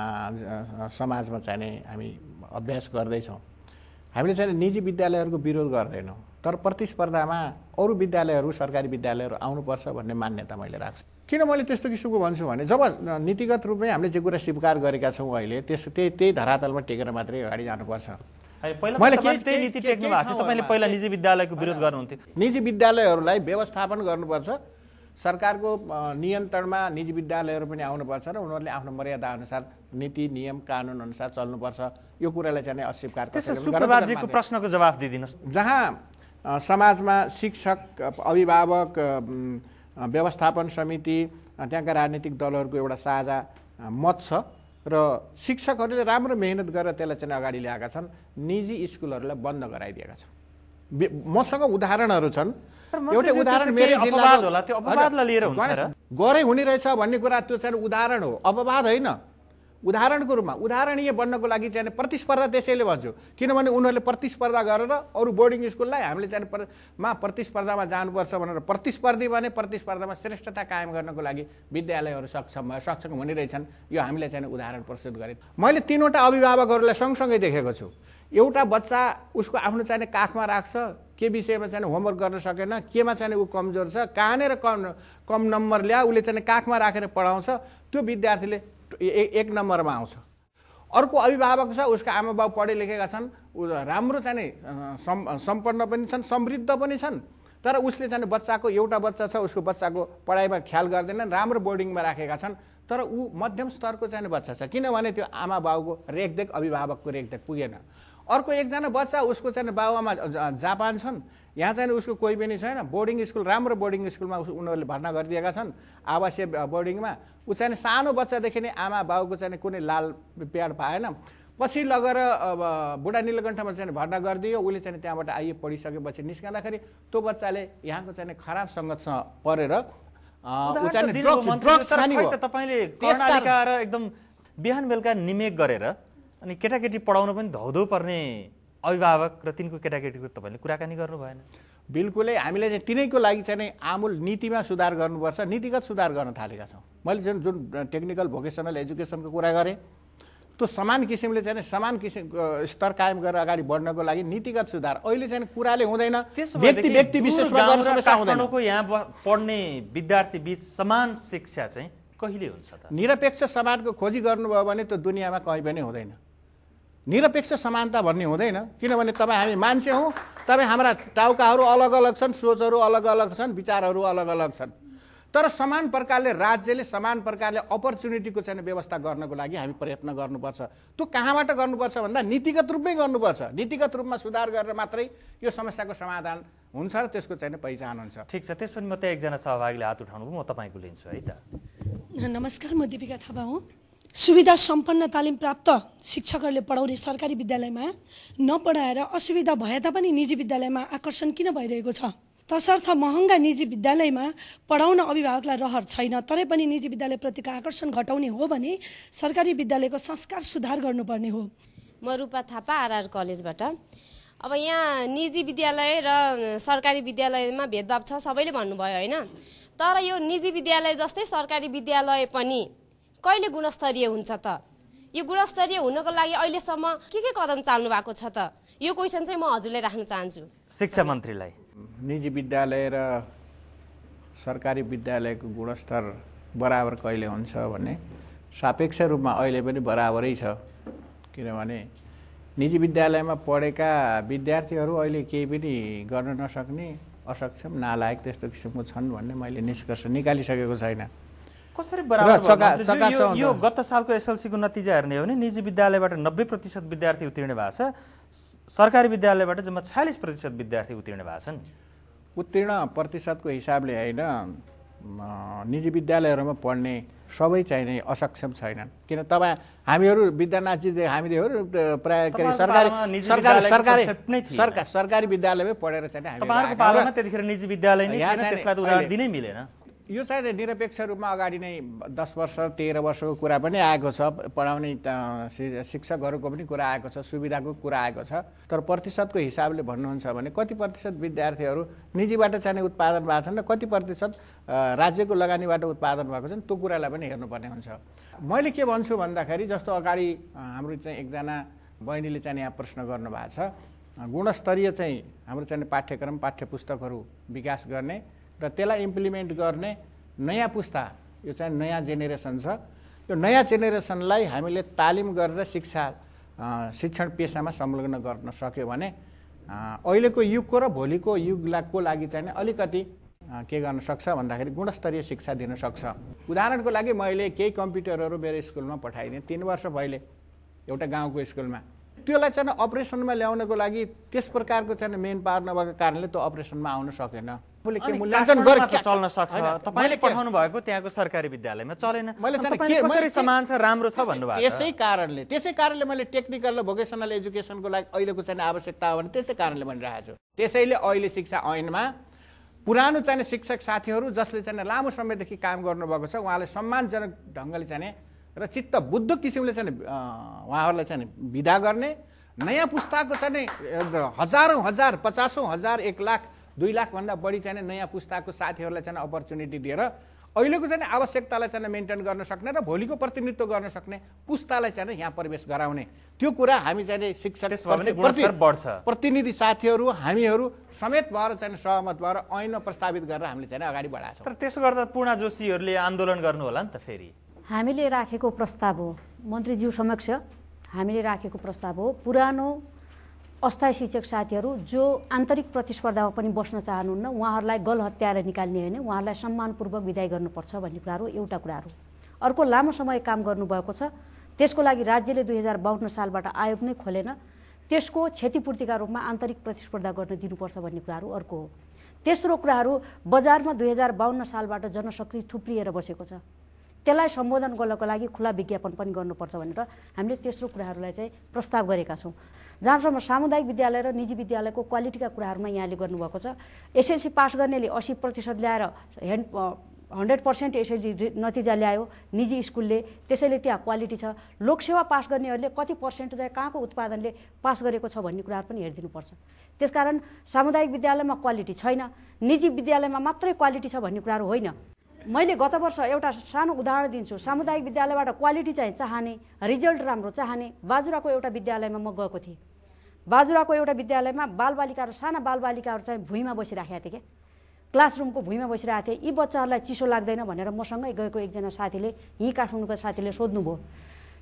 समाजमा चाहिँ हामी अभ्यास गर्दैछौँ। हामीले चाहिँ निजी विद्यालयहरूको विरोध गर्दैनौँ, तर प्रतिस्पर्धामा अरू विद्यालयहरू सरकारी विद्यालयहरू आउनुपर्छ भन्ने मान्यता मैले राख्छु। किन मैले त्यस्तो किसिमको भन्छु भने जब नीतिगत रूपमै हामीले जे कुरा स्वीकार गरेका छौँ अहिले त्यस त्यही त्यही धरातलमा टेकेर मात्रै अगाडि जानुपर्छ। मैले त्यही नीति टेक्नु भएको थियो, तपाईँले पहिला निजी विद्यालयको विरोध गर्नुहुन्थ्यो। निजी विद्यालयहरूलाई व्यवस्थापन गर्नुपर्छ, सरकारको नियन्त्रणमा निजी विद्यालयहरू पनि आउनुपर्छ र उनीहरूले आफ्नो मर्यादा अनुसार नीति नियम कानुन अनुसार चल्नुपर्छ। यो कुरालाई चाहिँ अस्वीकार सुप्रभातजीको प्रश्नको जवाफ दिइदिनुहोस्। जहाँ समाजमा शिक्षक, अभिभावक, व्यवस्थापन समिति, त्यहाँका राजनीतिक दलहरूको एउटा साझा मत छ र शिक्षकहरूले राम्रो मेहनत गरेर त्यसलाई चाहिँ अगाडि ल्याएका छन्, निजी स्कुलहरूलाई बन्द गराइदिएका छन्। मसँग उदाहरणहरू छन्। एउटा उदाहरण मेरो जिल्लाको गरे हुने रहेछ भन्ने कुरा त्यो चाहिँ उदाहरण हो, अपवाद होइन। उदाहरणको रूपमा उदाहरणीय बन्नको लागि चाहिँ प्रतिस्पर्धा त्यसैले भन्छु, किनभने उनीहरूले प्रतिस्पर्धा गरेर अरू बोर्डिङ स्कुललाई हामीले चाहिँ मा प्रतिस्पर्धामा जानुपर्छ भनेर प्रतिस्पर्धी भने प्रतिस्पर्धामा श्रेष्ठता कायम गर्नको लागि विद्यालयहरू सक्षम सक्षम हुने रहेछन्। यो हामीले चाहिँ उदाहरण प्रस्तुत गरेँ। मैले तिनवटा अभिभावकहरूलाई सँगसँगै देखेको छु। एउटा बच्चा उसको आफ्नो चाहिँ काखमा राख्छ, के विषयमा चाहिँ होमवर्क गर्न सकेन, केमा चाहिँ ऊ कमजोर छ, कहाँनिर कम कम नम्बर ल्या उसले चाहिँ काखमा राखेर पढाउँछ, त्यो विद्यार्थीले एक नम्बरमा आउँछ। अर्को अभिभावक छ, उसका आमा बाउ पढे लेखेका छन्, राम्रो चाहिँ सम्पन्न पनि छन्, समृद्ध पनि छन्, तर उसले चाहिँ बच्चाको एउटा बच्चा छ, उसको बच्चाको पढाइमा ख्याल गर्दैनन्, राम्रो बोर्डिङमा राखेका छन्, तर ऊ मध्यम स्तरको चाहिँ बच्चा छ, किनभने त्यो आमा बाउको रेखदेख अभिभावकको रेखदेख पुगेन। अर्को एकजना बच्चा, उसको चाहिँ बाबुआमा जापान छन्, यहाँ चाहिँ उसको कोही पनि छैन, बोर्डिङ स्कुल राम्रो बोर्डिङ स्कुलमा उनीहरूले भर्ना गरिदिएका छन्, आवासीय बोर्डिङमा। ऊ चाहिँ सानो बच्चादेखि नै आमा बाउको चाहिँ कुनै लाल प्याड पाएन, पछि लगेर बुढा नीलकण्ठमा चाहिँ भर्ना गरिदियो। उसले चाहिँ त्यहाँबाट आइए पढिसकेपछि निस्कँदाखेरि त्यो बच्चाले यहाँको चाहिँ खराब सङ्गतसँग परेर ऊ चाहिँ ड्रग्स ड्रग्स खाने हो। तपाईँले कर्णालीका र एकदम बिहान बेलुका निमेक गरेर अनि केटाकेटी पढाउन पनि धौधौ पर्ने अभिभावक र तिनको केटाकेटीको तपाईँले कुराकानी गर्नु भएन? बिल्कुलै हामीले चाहिँ तिनैको लागि चाहिँ आमूल नीतिमा सुधार गर्नुपर्छ, नीतिगत सुधार गर्न थालेका छौँ। मैले जुन जुन टेक्निकल भोकेसनल एजुकेसनको कुरा गरेँ, त्यो समान किसिमले चाहिँ समान किसिमको स्तर कायम गरेर अगाडि बढ्नको लागि नीतिगत सुधार अहिले चाहिँ कुराले हुँदैन, व्यक्ति व्यक्ति विशेषमा गर्न समस्या हुँदैन। यहाँ पढ्ने विद्यार्थी बीच समान शिक्षा चाहिँ कहिले हुन्छ त? निरपेक्ष समानको खोजी गर्नुभयो भने त्यो दुनियाँमा कहीँ पनि हुँदैन। निरपेक्ष समानता भन्ने हुँदैन, किनभने तपाईँ हामी मान्छे हौँ, तपाईँ हाम्रा टाउकाहरू अलग अलग छन्, सोचहरू अलग अलग छन्, विचारहरू अलग अलग छन्, तर समान प्रकारले राज्यले समान प्रकारले अपर्च्युनिटीको चाहिँ व्यवस्था गर्नको लागि हामी प्रयत्न गर्नुपर्छ। त्यो कहाँबाट गर्नुपर्छ भन्दा नीतिगत रूपमै गर्नुपर्छ। नीतिगत रूपमा सुधार गरेर मात्रै यो समस्याको समाधान हुन्छ र त्यसको चाहिँ पहिचान हुन्छ। ठिक छ, त्यसपछि म त्यहाँ एकजना सहभागीले हात उठाउनु म तपाईँको लिन्छु है त। नमस्कार, म दीपिका थापा हुँ। सुविधा सम्पन्न तालिम प्राप्त शिक्षकहरूले पढाउने सरकारी विद्यालयमा नपढाएर असुविधा भए तापनि निजी विद्यालयमा आकर्षण किन भइरहेको छ? तसर्थ महँगा निजी विद्यालयमा पढाउन अभिभावकलाई रहर छैन, तरै पनि निजी विद्यालयप्रतिको आकर्षण घटाउने हो भने सरकारी विद्यालयको संस्कार सुधार गर्नुपर्ने हो। म रूपा थापा आरआर कलेजबाट। अब यहाँ निजी विद्यालय र सरकारी विद्यालयमा भेदभाव छ सबैले भन्नुभयो होइन, तर यो निजी विद्यालय जस्तै सरकारी विद्यालय पनि कहिले गुणस्तरीय हुन्छ त? यो गुणस्तरीय हुनको लागि अहिलेसम्म के के कदम चाल्नु भएको छ त? यो क्वेसन चाहिँ म हजुरले राख्न चाहन्छु शिक्षा मन्त्रीलाई। निजी विद्यालय र सरकारी विद्यालयको गुणस्तर बराबर कहिले हुन्छ भने सापेक्ष रूपमा अहिले पनि बराबरै छ। किनभने निजी विद्यालयमा पढेका विद्यार्थीहरू अहिले केही पनि गर्न नसक्ने, असक्षम, नालायक त्यस्तो किसिमको छन् भन्ने मैले निष्कर्ष निकालिसकेको छैन। कसरी बराबर? यो, यो गत सालको एसएलसीको नतिजा हेर्ने हो भने निजी विद्यालयबाट नब्बे प्रतिशत विद्यार्थी उत्तीर्ण भएको छ, सरकारी विद्यालयबाट जम्मा छयालिस प्रतिशत विद्यार्थी उत्तीर्ण भएको छन्। उत्तीर्ण प्रतिशतको हिसाबले होइन, निजी विद्यालयहरूमा पढ्ने सबै चाहिँ नै असक्षम छैनन्। किन तपाईँ हामीहरू विद्यानाथजी हामीहरू प्राय के अरे सरकारी सरकारी सरकारी सरकार सरकारी विद्यालयमै पढेर चाहिँ हामी त्यतिखेर निजी विद्यालय नै त्यसलाई त उदाहरण दिनै मिलेन। यो चाहिँ निरपेक्ष रूपमा अगाडि नै दस वर्ष तेह्र वर्षको कुरा पनि आएको छ, पढाउने शिक्षकहरूको पनि कुरा आएको छ, सुविधाको कुरा आएको छ। तर प्रतिशतको हिसाबले भन्नुहुन्छ भने कति प्रतिशत विद्यार्थीहरू निजीबाट चाहिँ उत्पादन भएको छन् र कति प्रतिशत राज्यको लगानीबाट उत्पादन भएको छन्, त्यो कुरालाई पनि हेर्नुपर्ने हुन्छ। मैले के भन्छु भन्दाखेरि जस्तो अगाडि हाम्रो चाहिँ एकजना बहिनीले चाहिँ यहाँ प्रश्न गर्नुभएको छ, गुणस्तरीय चाहिँ हाम्रो चाहिँ पाठ्यक्रम पाठ्यपुस्तकहरू विकास गर्ने र त्यसलाई इम्प्लिमेन्ट गर्ने नयाँ पुस्ता, यो चाहिँ नयाँ जेनेरेसन छ। यो नयाँ जेनेरेसनलाई हामीले तालिम गरेर शिक्षा शिक्षण पेसामा संलग्न गर्न सक्यो भने अहिलेको युगको र भोलिको युगको लागि चाहिँ अलिकति के गर्न सक्छ भन्दाखेरि गुणस्तरीय शिक्षा दिन सक्छ। उदाहरणको लागि मैले केही कम्प्युटरहरू मेरो स्कुलमा पठाइदिएँ तीन वर्ष पहिले एउटा गाउँको स्कुलमा। त्यसलाई चाहिँ अपरेसनमा ल्याउनको लागि त्यस प्रकारको चाहिँ मेन पावर नभएको कारणले त्यो अपरेसनमा आउन सकेन। मूल्याङ्कन गरेर चल्न सक्छ। तपाईँले पठाउनु भएको त्यहाँको सरकारी विद्यालयमा चलेन, मैले कसरी समान छ, राम्रो छ भन्नुभएको। यसै कारणले त्यसै कारणले मैले टेक्निकल र भोकेसनल एजुकेसनको लागि अहिलेको चाहिँ आवश्यकता हो भने त्यसै कारणले भनिरहेको छु। त्यसैले अहिले शिक्षा ऐनमा पुरानो चाहिँ शिक्षक साथीहरू जसले चाहिँ लामो समयदेखि काम गर्नुभएको छ उहाँले सम्मानजनक ढङ्गले चाहिँ र चित्त बुद्ध किसिमले चाहिँ उहाँहरूलाई चाहिँ विदा गर्ने, नयाँ पुस्ताको चाहिँ हजारौँ हजार पचासौँ हजार एक लाख दुई लाखभन्दा बढी चाहिँ नयाँ पुस्ताको साथीहरूलाई चाहिँ अपर्च्युनिटी दिएर अहिलेको चाहिँ आवश्यकतालाई चाहिँ मेन्टेन गर्न सक्ने र भोलिको प्रतिनिधित्व गर्न सक्ने पुस्तालाई चाहिँ यहाँ प्रवेश गराउने, त्यो कुरा हामी चाहिँ शिक्षक प्रतिनिधि साथीहरू हामीहरू समेत भएर चाहिँ सहमत भएर ऐनमा प्रस्तावित गरेर हामीले चाहिँ अगाडि बढाएको छ। तर त्यसो गर्दा पूर्णा जोशीहरूले आन्दोलन गर्नु होला नि त? फेरि हामीले राखेको प्रस्ताव हो मन्त्रीज्यू समक्ष, हामीले राखेको प्रस्ताव हो पुरानो अस्थायी शिक्षक साथीहरू जो आन्तरिक प्रतिस्पर्धामा पनि बस्न चाहनुहुन्न उहाँहरूलाई गल हत्याएर निकाल्ने होइन, उहाँहरूलाई सम्मानपूर्वक विदाई गर्नुपर्छ भन्ने कुराहरू एउटा कुराहरू। अर्को, लामो समय काम गर्नुभएको छ, त्यसको लागि राज्यले दुई हजार बाहन्न सालबाट आयोग नै खोलेन, त्यसको क्षतिपूर्तिका रूपमा आन्तरिक प्रतिस्पर्धा गर्न दिनुपर्छ भन्ने कुराहरू अर्को हो। तेस्रो कुराहरू, बजारमा दुई हजार बाहन्न सालबाट जनशक्ति थुप्रिएर बसेको छ, त्यसलाई सम्बोधन गर्नको लागि खुला विज्ञापन पनि गर्नुपर्छ भनेर हामीले तेस्रो कुराहरूलाई चाहिँ प्रस्ताव गरेका छौँ। जहाँसम्म सामुदायिक विद्यालय र निजी विद्यालयको क्वालिटीका कुराहरूमा यहाँले गर्नुभएको छ, एसएलसी पास गर्नेले अस्सी प्रतिशत ल्याएर हेन्ड हन्ड्रेड पर्सेन्ट एसएलसी नतिजा ल्यायो निजी स्कुलले, त्यसैले त्यहाँ क्वालिटी छ। लोकसेवा पास गर्नेहरूले कति पर्सेन्ट चाहिँ कहाँको उत्पादनले पास गरेको छ भन्ने कुराहरू पनि हेरिदिनुपर्छ। त्यसकारण सामुदायिक विद्यालयमा क्वालिटी छैन, निजी विद्यालयमा मात्रै क्वालिटी छ भन्ने कुराहरू होइन। मैले गत वर्ष एउटा सानो उदाहरण दिन्छु, सामुदायिक विद्यालयबाट क्वालिटी चाहिँ चाहने, रिजल्ट राम्रो चाहने बाजुराको एउटा विद्यालयमा म गएको थिएँ। बाजुराको एउटा विद्यालयमा बालबालिकाहरू साना बालबालिकाहरू चाहिँ भुइँमा बसिराखेका थिए, क्या क्लासरुमको भुइँमा बसिरहेको थिए। यी बच्चाहरूलाई चिसो लाग्दैन भनेर मसँगै गएको एकजना साथीले, यहीँ काठमाडौँको साथीले सोध्नुभयो,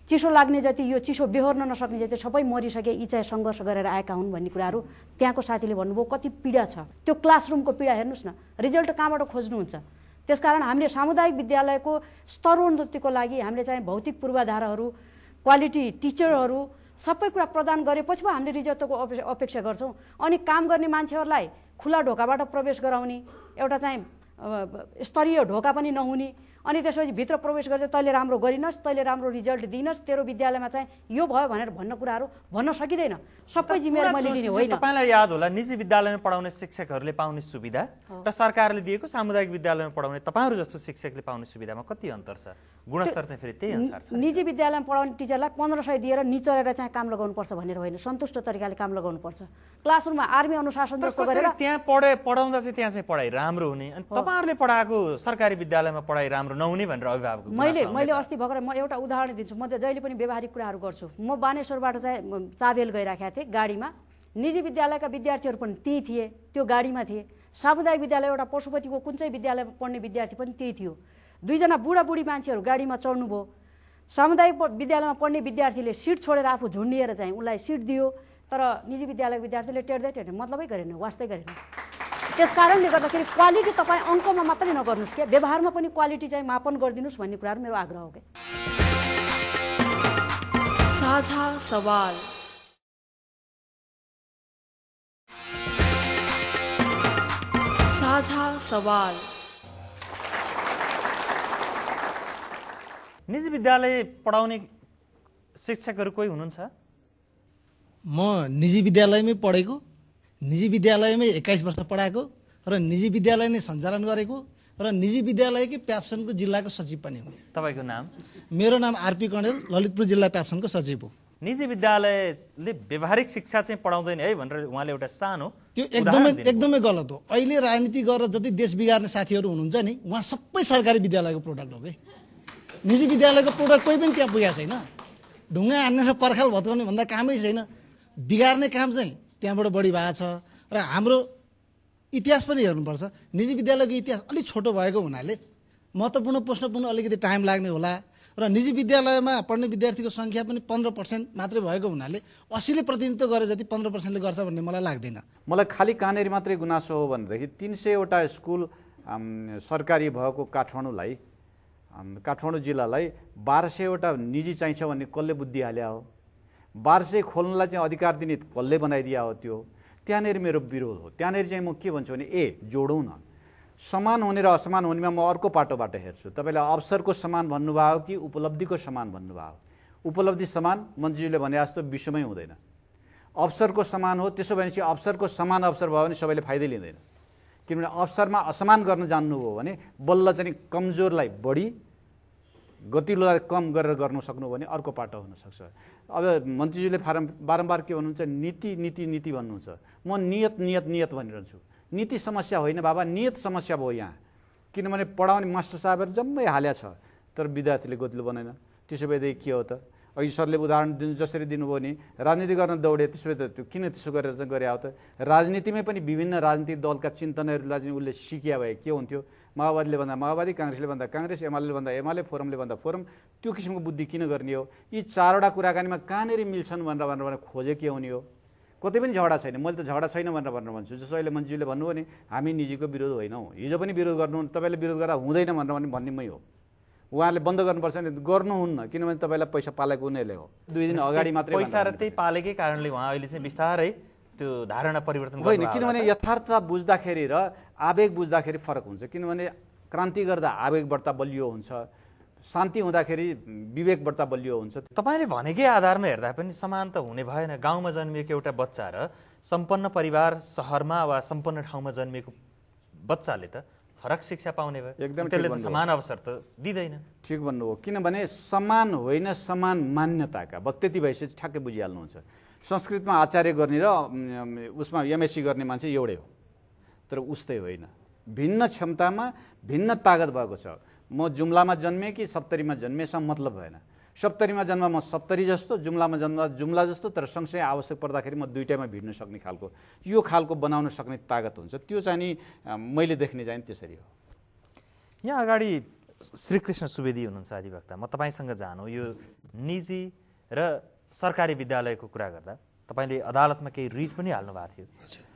चिसो लाग्ने जति यो चिसो बेहोर्न नसक्ने जति सबै मरिसके यी चाहिँ सङ्घर्ष गरेर आएका हुन् भन्ने कुराहरू त्यहाँको साथीले भन्नुभयो कति पीडा छ। त्यो क्लासरुमको पीडा हेर्नुहोस् न, रिजल्ट कहाँबाट खोज्नुहुन्छ? त्यसकारण हामीले सामुदायिक विद्यालयको स्तरोन्नतिको लागि हामीले चाहिँ भौतिक पूर्वाधारहरू, क्वालिटी टिचरहरू सबै कुरा प्रदान गरेपछि पो हामीले रिजल्टको अपेक्षा गर्छौँ। अनि काम गर्ने मान्छेहरूलाई खुला ढोकाबाट प्रवेश गराउने, एउटा चाहिँ स्तरीय ढोका पनि नहुने, अनि त्यसपछि भित्र प्रवेश गर्दै तैँले राम्रो गरिनस्, तैँले राम्रो रिजल्ट दिइनस्, तेरो विद्यालयमा चाहिँ यो भयो भनेर भन्न कुराहरू भन्न सकिँदैन। सबै जिम्मेवारी मैले लिने होइन। तपाईँलाई याद होला निजी विद्यालयमा पढाउने शिक्षकहरूले पाउने सुविधा र सरकारले दिएको सामुदायिक विद्यालयमा पढाउने तपाईँहरू जस्तो शिक्षकले पाउने सुविधामा कति अन्तर छ? गुणस्तर चाहिँ फेरि त्यही अनुसार छ। निजी विद्यालयमा पढाउने टिचरलाई पन्ध्र सय दिएर निचरेर चाहिँ काम लगाउनुपर्छ भनेर होइन, सन्तुष्ट तरिकाले काम लगाउनुपर्छ। क्लासरुममा आर्मी अनुशासन जस्तो गरेर त्यहाँ पढे पढाउँदा चाहिँ त्यहाँ चाहिँ पढाइ राम्रो हुने, अनि तपाईँहरूले पढाएको सरकारी विद्यालयमा पढाइ राम्रो नहुने भनेर अभिभावक मैले मैले अस्ति भर्खर म एउटा उदाहरण दिन्छु। म त जहिले पनि व्यवहारिक कुराहरू गर्छु। म बानेश्वरबाट चाहिँ चाबेल गइराखेको थिएँ गाडीमा, निजी विद्यालयका विद्यार्थीहरू पनि त्यही थिए, त्यो गाडीमा थिए। सामुदायिक विद्यालय एउटा पशुपतिको कुन चाहिँ विद्यालयमा पढ्ने विद्यार्थी पनि त्यही थियो। दुईजना बुढाबुढी मान्छेहरू गाडीमा चढ्नुभयो। सामुदायिक विद्यालयमा पढ्ने विद्यार्थीले सिट छोडेर आफू झुन्डिएर चाहिँ उसलाई सिट दियो, तर निजी विद्यालयको विद्यार्थीले टेर्दै टेर्दै मतलबै गरेन, वास्तै गरेन। त्यस कारणले गर्दाखेरि क्वालिटी तपाईँ अङ्कमा मात्रै नगर्नुहोस् क्या, व्यवहारमा पनि क्वालिटी चाहिँ मापन गरिदिनुहोस् भन्ने कुराहरू मेरो आग्रह हो क्या। साझा सवाल। साझा सवाल। निजी विद्यालय पढाउने शिक्षकहरू कोही हुनुहुन्छ? म निजी विद्यालयमै पढेको, निजी विद्यालयमै एक्काइस वर्ष पढाएको र निजी विद्यालय नै सञ्चालन गरेको र निजी विद्यालयकै प्याप्सनको जिल्लाको सचिव पनि हुँ। तपाईँको नाम? मेरो नाम आरपी कणेल, ललितपुर जिल्ला प्याप्सनको सचिव हो। निजी विद्यालयले व्यावहारिक शिक्षा चाहिँ पढाउँदैन है भनेर उहाँले एउटा सानो त्यो एकदमै एकदमै गलत हो। अहिले राजनीति गरेर जति देश बिगार्ने साथीहरू हुनुहुन्छ नि, उहाँ सबै सरकारी विद्यालयको प्रोडक्ट हो कि निजी विद्यालयको प्रोडक्ट कोही पनि त्यहाँ पुगेको छैन। ढुङ्गा हान्ने र पर्खाल भत्काउने भन्दा कामै छैन। बिगार्ने काम चाहिँ त्यहाँबाट बढी भएको छ। र हाम्रो इतिहास पनि हेर्नुपर्छ। निजी विद्यालयको इतिहास अलिक छोटो भएको हुनाले महत्त्वपूर्ण प्रश्न पुग्न अलिकति टाइम लाग्ने होला र निजी विद्यालयमा पढ्ने विद्यार्थीको सङ्ख्या पनि पन्ध्र पर्सेन्ट मात्रै भएको हुनाले अस्सीले प्रतिनिधित्व गरे जति पन्ध्र पर्सेन्टले गर्छ भन्ने मलाई लाग्दैन। मलाई खालि कहाँनिर मात्रै गुनासो हो भनेदेखि तीन सयवटा स्कुल सरकारी भएको काठमाडौँलाई काठमाडौँ जिल्लालाई बाह्र सयवटा निजी चाहिन्छ भन्ने कसले बुद्धि हाल्या हो? बाह्र सय खोल्नलाई चाहिँ अधिकार दिने कसले बनाइदिया हो? त्यो त्यहाँनिर मेरो विरोध हो। त्यहाँनिर चाहिँ म के भन्छु भने ए जोडौँ न, समान हुने र असमान हुनेमा म अर्को पाटोबाट हेर्छु। तपाईँले अवसरको समान भन्नुभयो कि उपलब्धिको समान भन्नुभयो? उपलब्धि समान मन्त्रीजीले भने जस्तो विश्वमै हुँदैन। अवसरको समान हो, त्यसो भनेपछि अवसरको समान अवसर भयो भने सबैले फाइदै लिँदैन। किनभने अवसरमा असमान गर्न जान्नुभयो भने बल्ल चाहिँ कमजोरलाई बढी, गतिलोलाई कम गरेर गर्नु सक्नु भने अर्को पाटो हुनसक्छ। अब मन्त्रीजीले फारम बारम्बार के भन्नुहुन्छ? नीति नीति नीति भन्नुहुन्छ। म नियत नियत नियत भनिरहन्छु। नीति समस्या होइन बाबा, नियत समस्या भयो यहाँ। किनभने पढाउने मास्टर साहबहरू जम्मै हाल्या छ तर विद्यार्थीले गतिलो बनाएन। त्यसो भएदेखि के हो त? अघि सरले उदाहरण दिनु जसरी दिनुभयो नि, राजनीति गर्न दौडे, त्यसो भए त त्यो किन त्यसो गरेर चाहिँ गरे हो त? राजनीतिमै पनि विभिन्न राजनीतिक दलका चिन्तनहरूलाई चाहिँ उसले सिकिया भए के हुन्थ्यो? माओवादीले भन्दा माओवादी, काङ्ग्रेसले भन्दा काङ्ग्रेस, एमाले भन्दा एमाले, फोरमले भन्दा फोरम। त्यो किसिमको बुद्धि किन गर्ने हो? यी चारवटा कुराकानीमा कहाँनिर मिल्छन् भनेर भनेर खोजे के हुने हो? कतै पनि झगडा छैन। मैले त झगडा छैन भनेर भनेर भन्छु। जस्तो अहिले मन्त्रीले भन्नुभयो नि हामी निजीको विरोध होइनौँ, हिजो पनि विरोध गर्नु, तपाईँले विरोध गर्दा हुँदैन भनेर भने भन्नेमै हो। उहाँले बन्द गर्नुपर्छ भने गर्नुहुन्न, किनभने तपाईँलाई पैसा पालेको उनीहरूले हो। दुई दिन अगाडि मात्रै पैसा र त्यही पालेकै कारणले उहाँ अहिले चाहिँ बिस्तारै त्यो धारणा परिवर्तन होइन। किनभने यथार्थता बुझ्दाखेरि र आवेग बुझ्दाखेरि फरक हुन्छ। किनभने क्रान्ति गर्दा आवेग बढ्ता बलियो हुन्छ, शान्ति हुँदाखेरि विवेक बढ्ता बलियो हुन्छ। तपाईँले भनेकै आधारमा हेर्दा पनि समान त हुने भएन। गाउँमा जन्मिएको एउटा बच्चा र सम्पन्न परिवार सहरमा वा सम्पन्न ठाउँमा जन्मिएको बच्चाले त फरक शिक्षा पाउने भयो। एकदम त्यसले त समान अवसर त दिँदैन। ठिक भन्नुभयो। किनभने समान होइन, समान मान्यताका बस त्यति भएपछि ठ्याक्कै बुझिहाल्नुहुन्छ। संस्कृतमा आचार्य गर्ने र उसमा एमएससी गर्ने मान्छे एउटै हो, तर उस्तै होइन। भिन्न क्षमतामा भिन्न तागत भएको छ। म जुम्लामा जन्मेँ कि सप्तरीमा जन्मेसँग मतलब भएन। सप्तरीमा जन्म म सप्तरी जस्तो, जुम्लामा जन्म जुम्ला जस्तो, तर सँगसँगै आवश्यक पर्दाखेरि म दुइटैमा भिड्न सक्ने खालको यो खालको बनाउन सक्ने तागत हुन्छ। त्यो चाहिँ नि मैले देख्ने चाहिँ त्यसरी हो। यहाँ अगाडि श्रीकृष्ण सुवेदी हुनुहुन्छ अधिवक्ता, म तपाईँसँग जानु। यो निजी र सरकारी विद्यालयको कुरा गर्दा तपाईँले अदालतमा केही रिट पनि हाल्नु भएको थियो।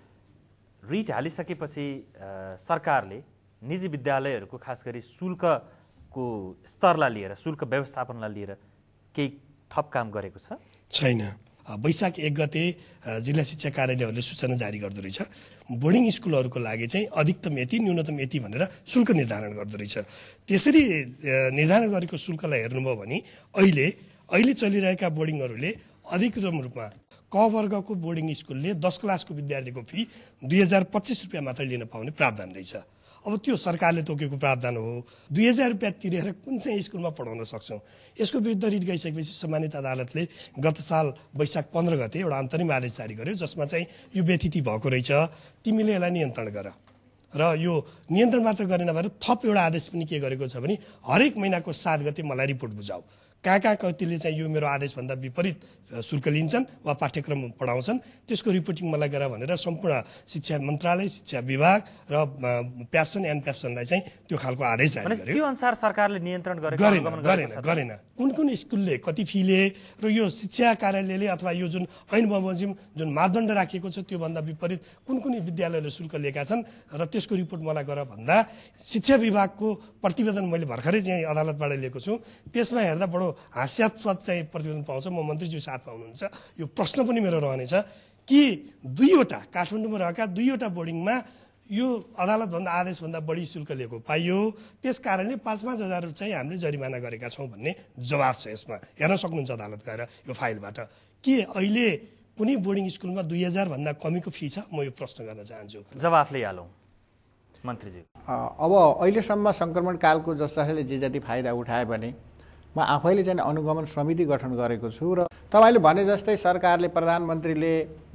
रिट हालिसकेपछि सरकारले निजी विद्यालयहरूको खास गरी शुल्कको स्तरलाई लिएर, शुल्क व्यवस्थापनलाई लिएर केही थप काम गरेको छ? छैन। वैशाख एक गते जिल्ला शिक्षा कार्यालयहरूले सूचना जारी गर्दो रहेछ, बोर्डिङ स्कुलहरूको लागि चाहिँ अधिकतम यति न्यूनतम यति भनेर शुल्क निर्धारण गर्दो रहेछ। त्यसरी निर्धारण गरेको शुल्कलाई हेर्नुभयो भने अहिले अहिले चलिरहेका बोर्डिङहरूले अधिकतम रूपमा क वर्गको बोर्डिङ स्कुलले दस क्लासको विद्यार्थीको फी दुई हजार पच्चिस रुपियाँ मात्र लिन पाउने प्रावधान रहेछ। अब त्यो सरकारले तोकेको प्रावधान हो। दुई हजार रुपियाँ तिरेर कुन चाहिँ स्कुलमा पढाउन सक्छौँ? यसको विरुद्ध रिट गइसकेपछि सम्मानित अदालतले गत साल वैशाख पन्ध्र गते एउटा अन्तरिम आदेश जारी गर्यो, जसमा चाहिँ यो व्यतिथि भएको रहेछ, तिमीले यसलाई नियन्त्रण गर। र यो नियन्त्रण मात्र गरेन भएर थप एउटा आदेश पनि के गरेको छ भने हरेक महिनाको सात गते मलाई रिपोर्ट बुझाऊ, कहाँ कहाँ कतिले चाहिँ यो मेरो आदेशभन्दा विपरीत शुल्क लिन्छन् वा पाठ्यक्रम पढाउँछन्, त्यसको रिपोर्टिङ मलाई गर भनेर सम्पूर्ण शिक्षा मन्त्रालय, शिक्षा विभाग र प्याप्सन एन्ड प्याप्सनलाई चाहिँ त्यो खालको आदेश जारी गर्यो। त्यो अनुसार सरकारले नियन्त्रण गरेको गरेन गरेन गरेन कुन कुन स्कुलले कति फी लिए र यो शिक्षा कार्यालयले अथवा यो जुन ऐन बमोजिम जुन मापदण्ड राखिएको छ त्योभन्दा विपरीत कुन कुन विद्यालयले शुल्क लिएका छन् र त्यसको रिपोर्ट मलाई गर भन्दा शिक्षा विभागको प्रतिवेदन मैले भर्खरै चाहिँ अदालतबाट लिएको छु। त्यसमा हेर्दा बडो हास्यास्पद चाहिँ प्रतिवेदन पाउँछ। म मन्त्रीज्यू साथमा हुनुहुन्छ, यो प्रश्न पनि मेरो रहनेछ कि दुईवटा काठमाडौँमा रहेका दुईवटा बोर्डिङमा यो अदालतभन्दा आदेशभन्दा बढी शुल्क लिएको पाइयो, त्यस कारणले पाँच पाँच हजार चाहिँ हामीले जरिमाना गरेका छौँ भन्ने जवाब छ। यसमा हेर्न सक्नुहुन्छ अदालत गएर यो फाइलबाट के अहिले कुनै बोर्डिङ स्कुलमा दुई हजार भन्दा कमीको फी छ? म यो प्रश्न गर्न चाहन्छु। जवाफ लिइहालौँ मन्त्रीज्यू। अब अहिलेसम्म सङ्क्रमण कालको जसले जे जति फाइदा उठाए भने म आफैले चाहिँ अनुगमन समिति गठन गरेको छु र तपाईँले भने जस्तै सरकारले प्रधानमन्त्रीले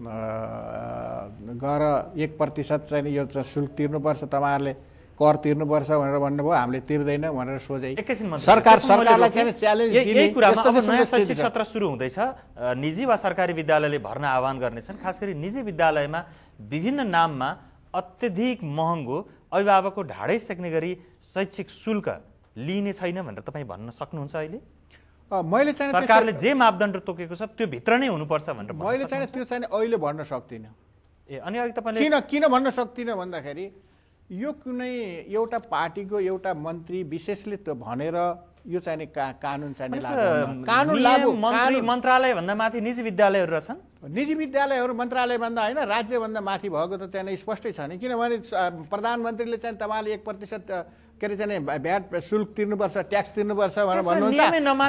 गएर एक प्रतिशत चाहिँ यो शुल्क तिर्नुपर्छ, तपाईँहरूले कर तिर्नुपर्छ भनेर भन्नुभयो, हामीले तिर्दैन भनेर सोझै सरकार सरकारलाई चाहिँ च्यालेन्ज दिने। यही कुरामा अब नयाँ शैक्षिक सत्र सुरु हुँदैछ, निजी वा सरकारी विद्यालयले भर्न आह्वान गर्नेछन्। खास गरी निजी विद्यालयमा विभिन्न नाममा अत्यधिक महँगो अभिभावकको ढाडै सेक्ने गरी शैक्षिक शुल्क लिने छैन भनेर तपाईँ भन्न सक्नुहुन्छ? अहिले मैले चाहिँ सरकारले जे मापदण्ड तोकेको छ त्यो भित्र नै हुनुपर्छ भनेर मैले चाहिँ त्यो चाहिँ अहिले भन्न सक्दिनँ। ए अनि अघि तपाईँले किन किन भन्न सक्दिनँ भन्दाखेरि यो कुनै एउटा पार्टीको एउटा मन्त्री विशेषले त भनेर यो चाहिँ कानुन चाहिँ लागू कानुन लागू मन्त्री मन्त्रालय भन्दा माथि निजी विद्यालयहरू रहेछन्। निजी विद्यालयहरू मन्त्रालय भन्दा होइन राज्यभन्दा माथि भएको त चाहिँ स्पष्टै छ नि, किनभने प्रधानमन्त्रीले चाहिँ तपाईँले एक प्रतिशत के अरे चाहिँ भ्याट शुल्क तिर्नुपर्छ, ट्याक्स तिर्नुपर्छ भनेर भन्नुहुन्छ।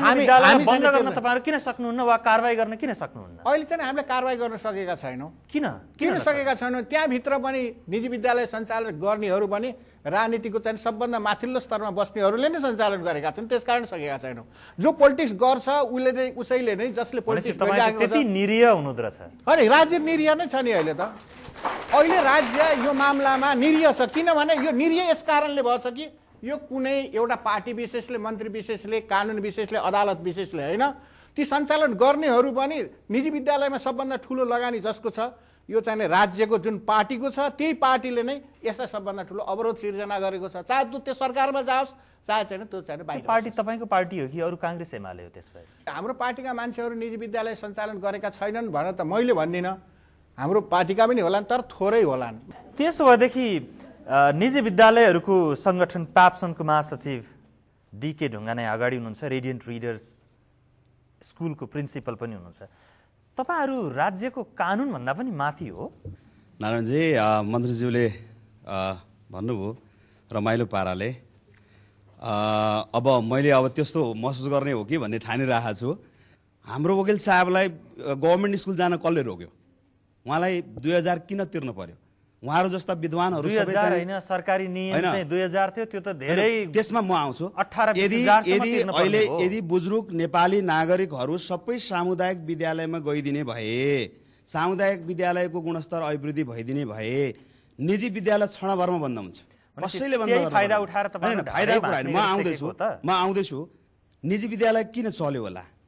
तपाईँहरू किन सक्नुहुन्न वा कारवाही गर्न किन सक्नुहुन्न? अहिले चाहिँ हामीले कारवाही गर्न सकेका छैनौँ। किन किन सकेका छैनौँ? त्यहाँभित्र पनि निजी विद्यालय सञ्चालन गर्नेहरू पनि राजनीतिको चाहिँ सबभन्दा माथिल्लो स्तरमा बस्नेहरूले नै सञ्चालन गरेका छन्, त्यसकारण सकेका छैनौँ। जो पोलिटिक्स गर्छ उसले नै उसैले नै जसले पोलिटिक्स गरिरहेको छ निरीह हुनुहुँदो रहेछ। होइन, राज्य निरीह नै छ नि अहिले त। अहिले राज्य यो मामलामा निरीह छ, किनभने यो निरीह यस कारणले भएछ कि यो कुनै एउटा पार्टी विशेषले, मन्त्री विशेषले, कानुन विशेषले, अदालत विशेषले होइन, ती सञ्चालन गर्नेहरू पनि निजी विद्यालयमा सबभन्दा ठुलो लगानी जसको छ यो चाहिँ राज्यको जुन पार्टीको छ त्यही पार्टीले नै यसलाई सबभन्दा ठुलो अवरोध सिर्जना गरेको छ, चाहे त्यो सरकारमा जाओस् चाहे चाहिँ त्यो चाहिँ बाहिर। पार्टी तपाईँको पार्टी हो कि अरू काङ्ग्रेस एमाले हो? त्यसबाहेक हाम्रो पार्टीका मान्छेहरू निजी विद्यालय सञ्चालन गरेका छैनन् भनेर त मैले भन्दिनँ, हाम्रो पार्टीका पनि होलान् तर थोरै होलान्। त्यसो भएदेखि निजी विद्यालयहरूको सङ्गठन प्याप्सनको महासचिव डिके ढुङ्गाना अगाडि हुनुहुन्छ, रेडियन्ट रिडर्स स्कुलको प्रिन्सिपल पनि हुनुहुन्छ। तपाईँहरू राज्यको कानुनभन्दा पनि माथि हो? नारायणजी, मन्त्रीज्यूले भन्नुभयो रमाइलो पाराले। अब मैले अब त्यस्तो महसुस गर्ने हो कि भन्ने ठानिरहेको छु। हाम्रो वकिल साहबलाई गभर्मेन्ट स्कुल जान कसले रोक्यो? उहाँलाई दुई हजार किन तिर्नु पर्यो? उहाँहरू जस्ता विद्वानहरू सबै होइन, सरकारी नियम चाहिँ दुई हजार थियो, त्यो त धेरै। त्यसमा म आउँछु। अठार यदि यदि अहिले यदि बुजुर्ग नेपाली नागरिकहरू सबै सामुदायिक विद्यालयमा गइदिने भए, सामुदायिक विद्यालयको गुणस्तर अभिवृद्धि भइदिने भए निजी विद्यालय क्षणभरमा बन्द हुन्छ। कसैले बन्द गर्न फाइदा उठाएर होइन, फाइदाको कुरा होइन। म आउँदैछु म आउँदैछु निजी विद्यालय किन चल्यो होला?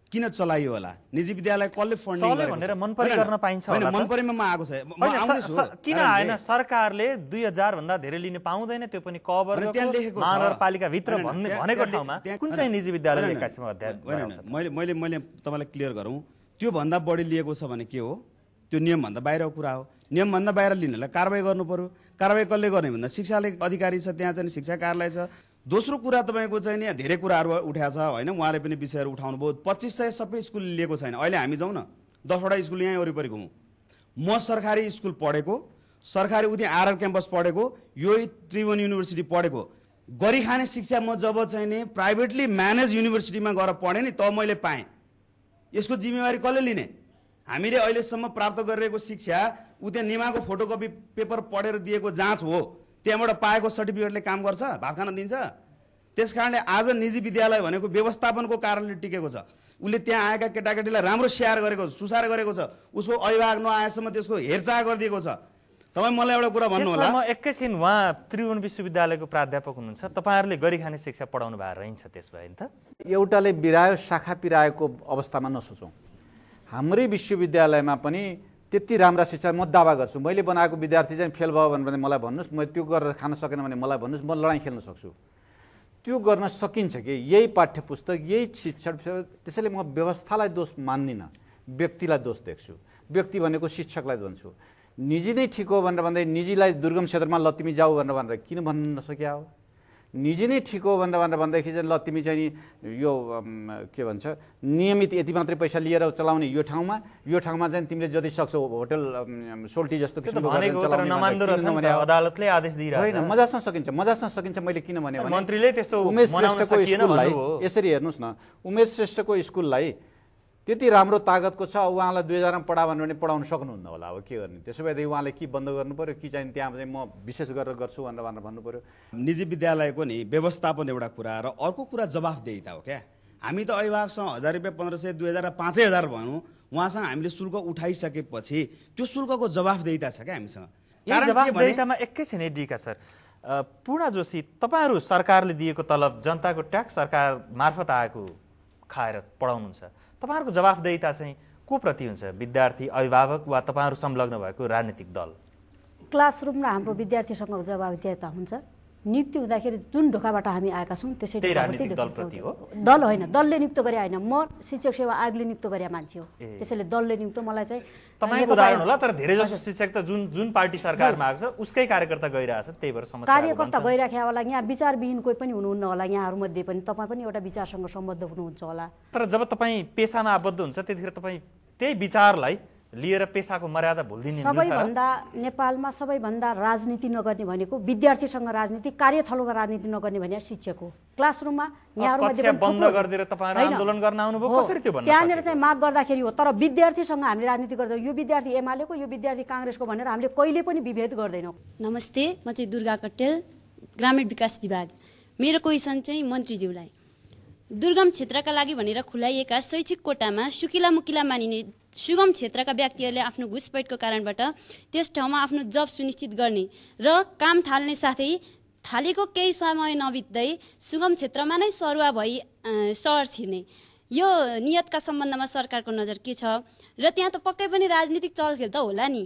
किन चलाइयो होला? निजी विद्यालय कसले फन्डिङ गरेको भनेर मनपरी गर्न पाइन्छ होइन, होला? मनपरीमा म आएको छ, म आउँदैछु। किन आएन? सरकारले दुई हजार भन्दा धेरै लिन पाउँदैन, त्यो पनि क वर्गको महानगरपालिका भित्र भन्ने भनेको ठाउँमा कुन चाहिँ निजी विद्यालयले एक्काइसौँ अध्याय? मैले मैले मैले तपाईँलाई क्लियर गरौँ, त्यो भन्दा बढी लिएको छ भने के हो? त्यो नियमभन्दा बाहिरको कुरा हो। नियमभन्दा बाहिर लिनलाई कारबाही गर्नु पर्यो। कारबाही कसले गर्ने भन्दा शिक्षाले अधिकारी छ, त्यहाँ चाहिँ शिक्षा कार्यालय छ। दोस्रो कुरा तपाईँको चाहिँ नि धेरै कुराहरू उठाएको छ होइन, उहाँले पनि विषयहरू उठाउनु भयो। पच्चिस सय सबै स्कुल लिएको छैन। अहिले हामी जाउँ न, दसवटा स्कुल यहीँ वरिपरि घुमौँ। म सरकारी स्कुल पढेको, सरकारी उति आरआर क्याम्पस पढेको, यो त्रिभुवन युनिभर्सिटी पढेको। गरी खाने शिक्षा म जब चाहिँ नि प्राइभेटली म्यानेज युनिभर्सिटीमा गएर पढेँ नि, तब मैले पाएँ। यसको जिम्मेवारी कसले लिने? हामीले अहिलेसम्म प्राप्त गरिरहेको शिक्षा उ त्यहाँ निमाको फोटोकपी पेपर पढेर दिएको जाँच हो, त्यहाँबाट पाएको सर्टिफिकेटले काम गर्छ, भात खान दिन्छ? त्यस कारणले आज निजी विद्यालय भनेको व्यवस्थापनको कारणले टिकेको छ। उसले त्यहाँ आएका केटाकेटीलाई राम्रो स्याहार गरेको छ, सुसार गरेको छ, उसको अभिभावक नआएसम्म त्यसको हेरचाह गरिदिएको छ। तपाईँ मलाई एउटा कुरा भन्नु होला। म एकैछिन, उहाँ त्रिभुवन विश्वविद्यालयको प्राध्यापक हुनुहुन्छ, तपाईँहरूले गरी खाने शिक्षा पढाउनु भएको रहन्छ त्यस भए नि त? एउटाले बिरायो शाखा पिराएको अवस्थामा नसोचौँ। हाम्रै विश्वविद्यालयमा पनि त्यति राम्रा शिक्षा म दावा गर्छु। मैले बनाएको विद्यार्थी चाहिँ फेल भयो भने मलाई भन्नुहोस्, म त्यो गरेर खान सकेन भने मलाई भन्नुहोस्, म लडाइँ खेल्न सक्छु। त्यो गर्न सकिन्छ कि यही पाठ्यपुस्तक, यही शिक्षण। त्यसैले म व्यवस्थालाई दोष मान्दिनँ, व्यक्तिलाई दोष देख्छु। व्यक्ति भनेको शिक्षकलाई भन्छु। निजी नै ठिक हो भनेर भन्दै निजीलाई दुर्गम क्षेत्रमा ल तिमी जाऊ भनेर भनेर किन भन्न नसक्या हो? निजी नै ठिक हो भनेर भनेर भन्दाखेरि चाहिँ ल तिमी चाहिँ यो के भन्छ नियमित यति मात्रै पैसा लिएर चलाउने यो ठाउँमा, यो ठाउँमा चाहिँ तिमीले जति सक्छौ होटल सोल्टी जस्तो किसिमको अदालतले आदेश दिइरहेको होइन। मजासँग सकिन्छ, मजासँग सकिन्छ। मैले किन भने मन्त्रीले त्यस्तो उमेश श्रेष्ठको स्कुललाई यसरी हेर्नुहोस् न, उमेश श्रेष्ठको स्कुललाई त्यति राम्रो तागतको छ, उहाँलाई दुई हजारमा पढा भन्यो भने पढाउन सक्नुहुन्न होला। अब के गर्ने? त्यसो भएदेखि उहाँले कि बन्द गर्नु पर्यो कि चाहिँ त्यहाँ चाहिँ म विशेष गरेर गर्छु भनेर भनेर भन्नु पर्यो? निजी विद्यालयको नि व्यवस्थापन एउटा कुरा र अर्को कुरा जवाफदेहिता हो क्या। हामी त अभिभावकसँग हजार रुपियाँ पन्ध्र सय दुई हजार पाँचै हजार भनौँ, उहाँसँग हामीले शुल्क उठाइसकेपछि त्यो शुल्कको जवाफदेहिता छ क्या हामीसँग। जवाफदेहितामा एकैछिन डीका सर, पूर्णा जोशी, तपाईँहरू सरकारले दिएको तलब, जनताको ट्याक्स सरकार मार्फत आएको खाएर पढाउनुहुन्छ, तपाईँहरूको जवाफदेहिता चाहिँ को प्रति हुन्छ? विद्यार्थी, अभिभावक वा तपाईँहरू संलग्न भएको राजनीतिक दल? क्लासरुममा हाम्रो विद्यार्थीसँग जवाफदेहिता हुन्छ। नियुक्ति हुँदाखेरि जुन ढोकाबाट हामी आएका छौँ त्यसै राजनीतिक दलप्रति हो? दल होइन, दलले नियुक्त गरे होइन। म शिक्षक सेवा आयोगले नियुक्त गरे मान्छे हो, त्यसैले दलले नियुक्त मलाई चाहिँ तपाईँको उदाहरण होला। तर धेरै जसो शिक्षक त जुन जुन पार्टी सरकारमा आएको छ उसकै कार्यकर्ता गइरहेछ, त्यही भएर समस्या कार्यकर्ता गइराखेको होला। यहाँ विचारविहीन कोही पनि हुनुहुन्न होला, यहाँहरूमध्ये पनि तपाईँ पनि एउटा विचारसँग सम्बद्ध हुनुहुन्छ होला। तर जब तपाईँ पेसामा आबद्ध हुन्छ त्यतिखेर तपाईँ त्यही विचारलाई लिएर पेसाको मर्यादा भुल्दिनु। सबैभन्दा नेपालमा सबैभन्दा राजनीति नगर्ने भनेको विद्यार्थीसँग राजनीति, कार्यथलोमा राजनीति नगर्ने भने शिक्षक हो। क्लासरुममा यहाँहरूमध्ये बन्द गरिदिएर तपाईहरु आन्दोलन गर्न आउनुभयो, कसरी त्यो भन्नु? त्यहाँनिर चाहिँ माग गर्दाखेरि हो। तर विद्यार्थीसँग हामीले राजनीति गर्दा यो विद्यार्थी एमालेको, यो विद्यार्थी काङ्ग्रेसको भनेर हामीले कहिले पनि विभेद गर्दैनौँ। नमस्ते, म चाहिँ दुर्गा कट्टेल, ग्रामीण विकास विभाग। मेरो क्वेसन चाहिँ मन्त्रीज्यूलाई, दुर्गम क्षेत्रका लागि भनेर खुलाइएका शैक्षिक कोटामा सुकिला मुकिला मानिने सुगम क्षेत्रका व्यक्तिहरूले आफ्नो घुसपैठको कारणबाट त्यस ठाउँमा आफ्नो जब सुनिश्चित गर्ने र काम थाल्ने साथै थालेको केही समय नबित्दै सुगम क्षेत्रमा नै सरुवा भई सहर छिर्ने यो नियतका सम्बन्धमा सरकारको नजर के छ? र त्यहाँ त पक्कै पनि राजनीतिक चलखेल त होला नि,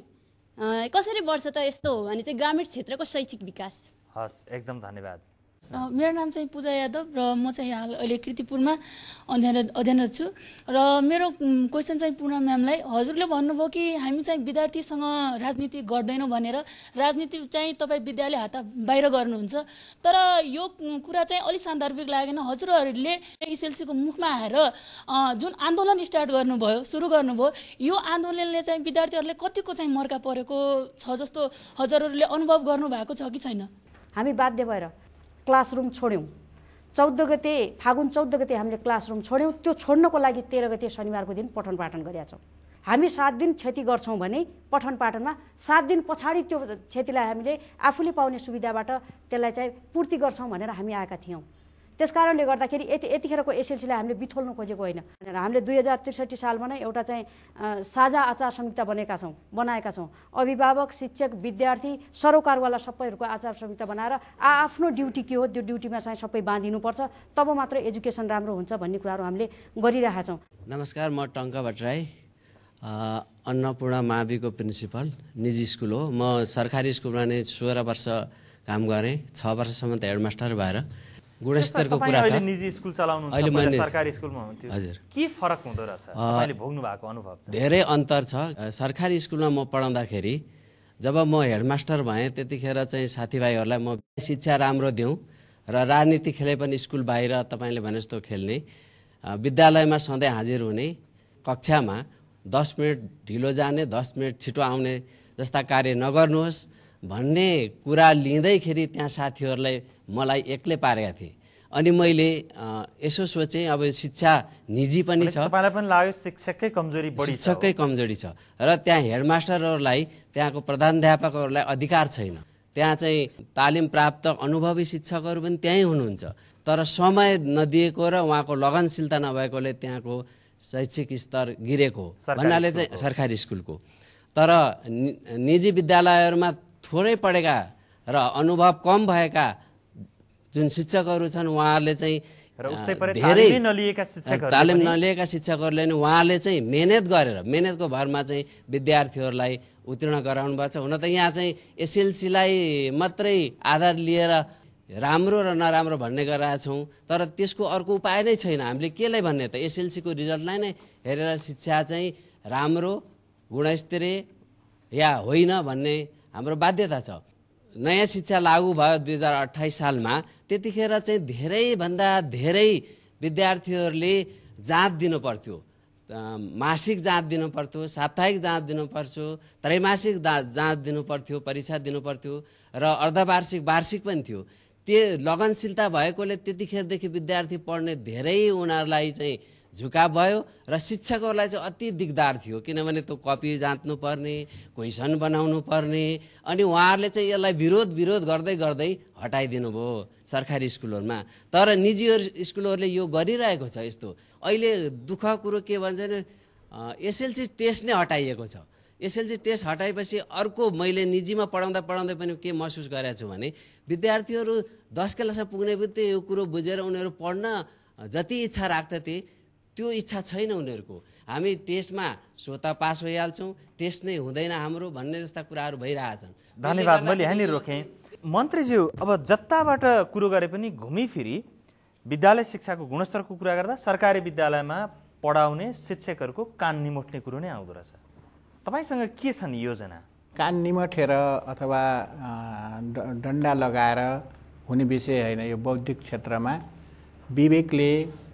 कसरी बढ्छ त यस्तो हो भने चाहिँ ग्रामीण क्षेत्रको शैक्षिक विकास? हस्, एकदम धन्यवाद। मेरो नाम चाहिँ पूजा यादव र म चाहिँ हाल अहिले कृतिपुरमा अध्ययन अध्ययनरत छु। र मेरो क्वेसन चाहिँ पूर्णा म्यामलाई, हजुरले भन्नुभयो कि हामी चाहिँ विद्यार्थीसँग राजनीति गर्दैनौँ भनेर, राजनीति चाहिँ तपाईँ विद्यालय हात बाहिर गर्नुहुन्छ। तर यो कुरा चाहिँ अलिक सान्दर्भिक लागेन। हजुरहरूले एसएलसीको मुखमा आएर जुन आन्दोलन स्टार्ट गर्नुभयो, सुरु गर्नुभयो, यो आन्दोलनले चाहिँ विद्यार्थीहरूले कतिको चाहिँ मर्का परेको छ जस्तो हजुरहरूले अनुभव गर्नुभएको छ कि छैन? हामी बाध्य भएर क्लासरुम छोड्यौँ। चौध गते फागुन चौध गते हामीले क्लासरुम छोड्यौँ। त्यो छोड्नको लागि तेह्र गते शनिबारको दिन पठन पाठन गरेका छौँ। हामी सात दिन क्षति गर्छौँ भने पठन पाठनमा सात दिन पछाडि त्यो क्षतिलाई हामीले आफूले पाउने सुविधाबाट त्यसलाई चाहिँ पूर्ति गर्छौँ भनेर हामी आएका थियौँ। त्यस कारणले गर्दाखेरि यति यतिखेरको एसएलसीलाई हामीले बिथोल्न खोजेको होइन भनेर हामीले दुई हजार त्रिसठी सालमा नै एउटा चाहिँ साझा आचार संहिता बनेका छौँ बनाएका छौँ। अभिभावक, शिक्षक, विद्यार्थी, सरोकारवाला सबैहरूको आचार संहिता बनाएर आफ्नो ड्युटी के हो त्यो ड्युटीमा चाहिँ सबै बाँधिनुपर्छ, तब मात्र एजुकेसन राम्रो हुन्छ भन्ने कुराहरू हामीले गरिरहेका छौँ। नमस्कार, म टङ्क भट्टराई, अन्नपूर्ण माविको प्रिन्सिपल, निजी स्कुल हो। म सरकारी स्कुलमा नै सोह्र वर्ष काम गरेँ, छ वर्षसम्म त हेडमास्टर भएर। गुणस्तरको कुरा छ। निजी स्कुल चलाउनुहुन्छ, अहिले सरकारी स्कुलमा हुनुहुन्थ्यो, हजुर, के फरक हुँदो रहेछ तपाईले भोग्नु भएको अनुभव? धेरै अन्तर छ। सरकारी स्कुलमा म पढाउँदाखेरि जब म हेडमास्टर भएँ त्यतिखेर चाहिँ साथीभाइहरूलाई म शिक्षा राम्रो दिउँ र राजनीति खेले पनि स्कुल बाहिर तपाईँले भने जस्तो खेल्ने, विद्यालयमा सधैँ हाजिर हुने, कक्षामा दस मिनट ढिलो जाने, दस मिनट छिटो आउने जस्ता कार्य नगर्नुहोस् भन्ने कुरा लिँदैखेरि त्यहाँ साथीहरूलाई मलाई एक्लै पारेका थिए। अनि मैले यसो सोचेँ अब शिक्षा निजी पनि छ, तपाईँलाई पनि लाग्यो शिक्षककै कमजोरी बढी छ, शिक्षककै कमजोरी छ र त्यहाँ हेडमास्टरहरूलाई, त्यहाँको प्रधानाध्यापकहरूलाई अधिकार छैन। त्यहाँ चाहिँ तालिम प्राप्त अनुभवी शिक्षकहरू पनि त्यहीँ हुनुहुन्छ, तर समय नदिएको र उहाँको लगनशीलता नभएकोले त्यहाँको शैक्षिक स्तर गिरेको भन्नाले चाहिँ सरकारी स्कुलको। तर निजी विद्यालयहरूमा थोरै पढेका र अनुभव कम भएका जुन शिक्षकहरू छन् उहाँहरूले चाहिँ धेरै तालिम नलिएका शिक्षकहरूले नि उहाँहरूले चाहिँ मेहनत गरेर मेहनतको भरमा चाहिँ विद्यार्थीहरूलाई उत्तीर्ण गराउनु भएको छ। हुन त यहाँ चाहिँ एसएलसीलाई मात्रै आधार लिएर राम्रो र नराम्रो भन्ने गरिरहेका छौँ, तर त्यसको अर्को उपाय नै छैन। हामीले केलाई भन्ने त एसएलसीको रिजल्टलाई नै हेरेर शिक्षा चाहिँ राम्रो गुणस्तरीय या होइन भन्ने हाम्रो बाध्यता छ। नयाँ शिक्षा लागू भयो दुई हजार अठाइस सालमा, त्यतिखेर चाहिँ धेरैभन्दा धेरै विद्यार्थीहरूले जाँच दिनु पर्थ्यो, मासिक जाँच दिनु पर्थ्यो, साप्ताहिक जाँच दिनु पर्थ्यो, त्रैमासिक जाँच दिनु पर्थ्यो, परीक्षा दिनु पर्थ्यो र अर्धवार्षिक वार्षिक पनि थियो। त्यो लगनशीलता भएकोले त्यतिखेरदेखि विद्यार्थी पढ्ने धेरै उनीहरूलाई चाहिँ झुकाव भयो र शिक्षकहरूलाई चाहिँ अति दिगदार थियो, किनभने त्यो कपी जाँच्नु पर्ने, क्वेसन बनाउनु पर्ने, अनि उहाँहरूले चाहिँ यसलाई विरोध विरोध गर्दै गर्दै हटाइदिनु भयो सरकारी स्कुलहरूमा। तर निजी स्कुलहरूले यो गरिरहेको छ। यस्तो अहिले दुःख कुरो के भन्छ भने एसएलसी टेस्ट नै हटाइएको छ। एसएलसी टेस्ट हटाएपछि अर्को मैले निजीमा पढाउँदा पढाउँदै पनि के महसुस गरेको छु भने विद्यार्थीहरू दस क्लासमा पुग्ने बित्तिकै यो कुरो बुझेर उनीहरू पढ्न जति इच्छा राख्दथे त्यो इच्छा छैन उनीहरूको। हामी टेस्टमा स्वतः पास भइहाल्छौँ, टेस्ट नै हुँदैन हाम्रो भन्ने जस्ता कुराहरू भइरहेछन्। धन्यवाद। मैले यहाँनिर रोकेँ। मन्त्रीज्यू, अब जताबाट कुरो गरे पनि घुमिफिरी विद्यालय शिक्षाको गुणस्तरको कुरा गर्दा सरकारी विद्यालयमा पढाउने शिक्षकहरूको कान निमोट्ने कुरो नै आउँदो रहेछ। तपाईँसँग के छ नि योजना? कान निमोठेर अथवा डन्डा लगाएर हुने विषय होइन। यो बौद्धिक क्षेत्रमा विवेकले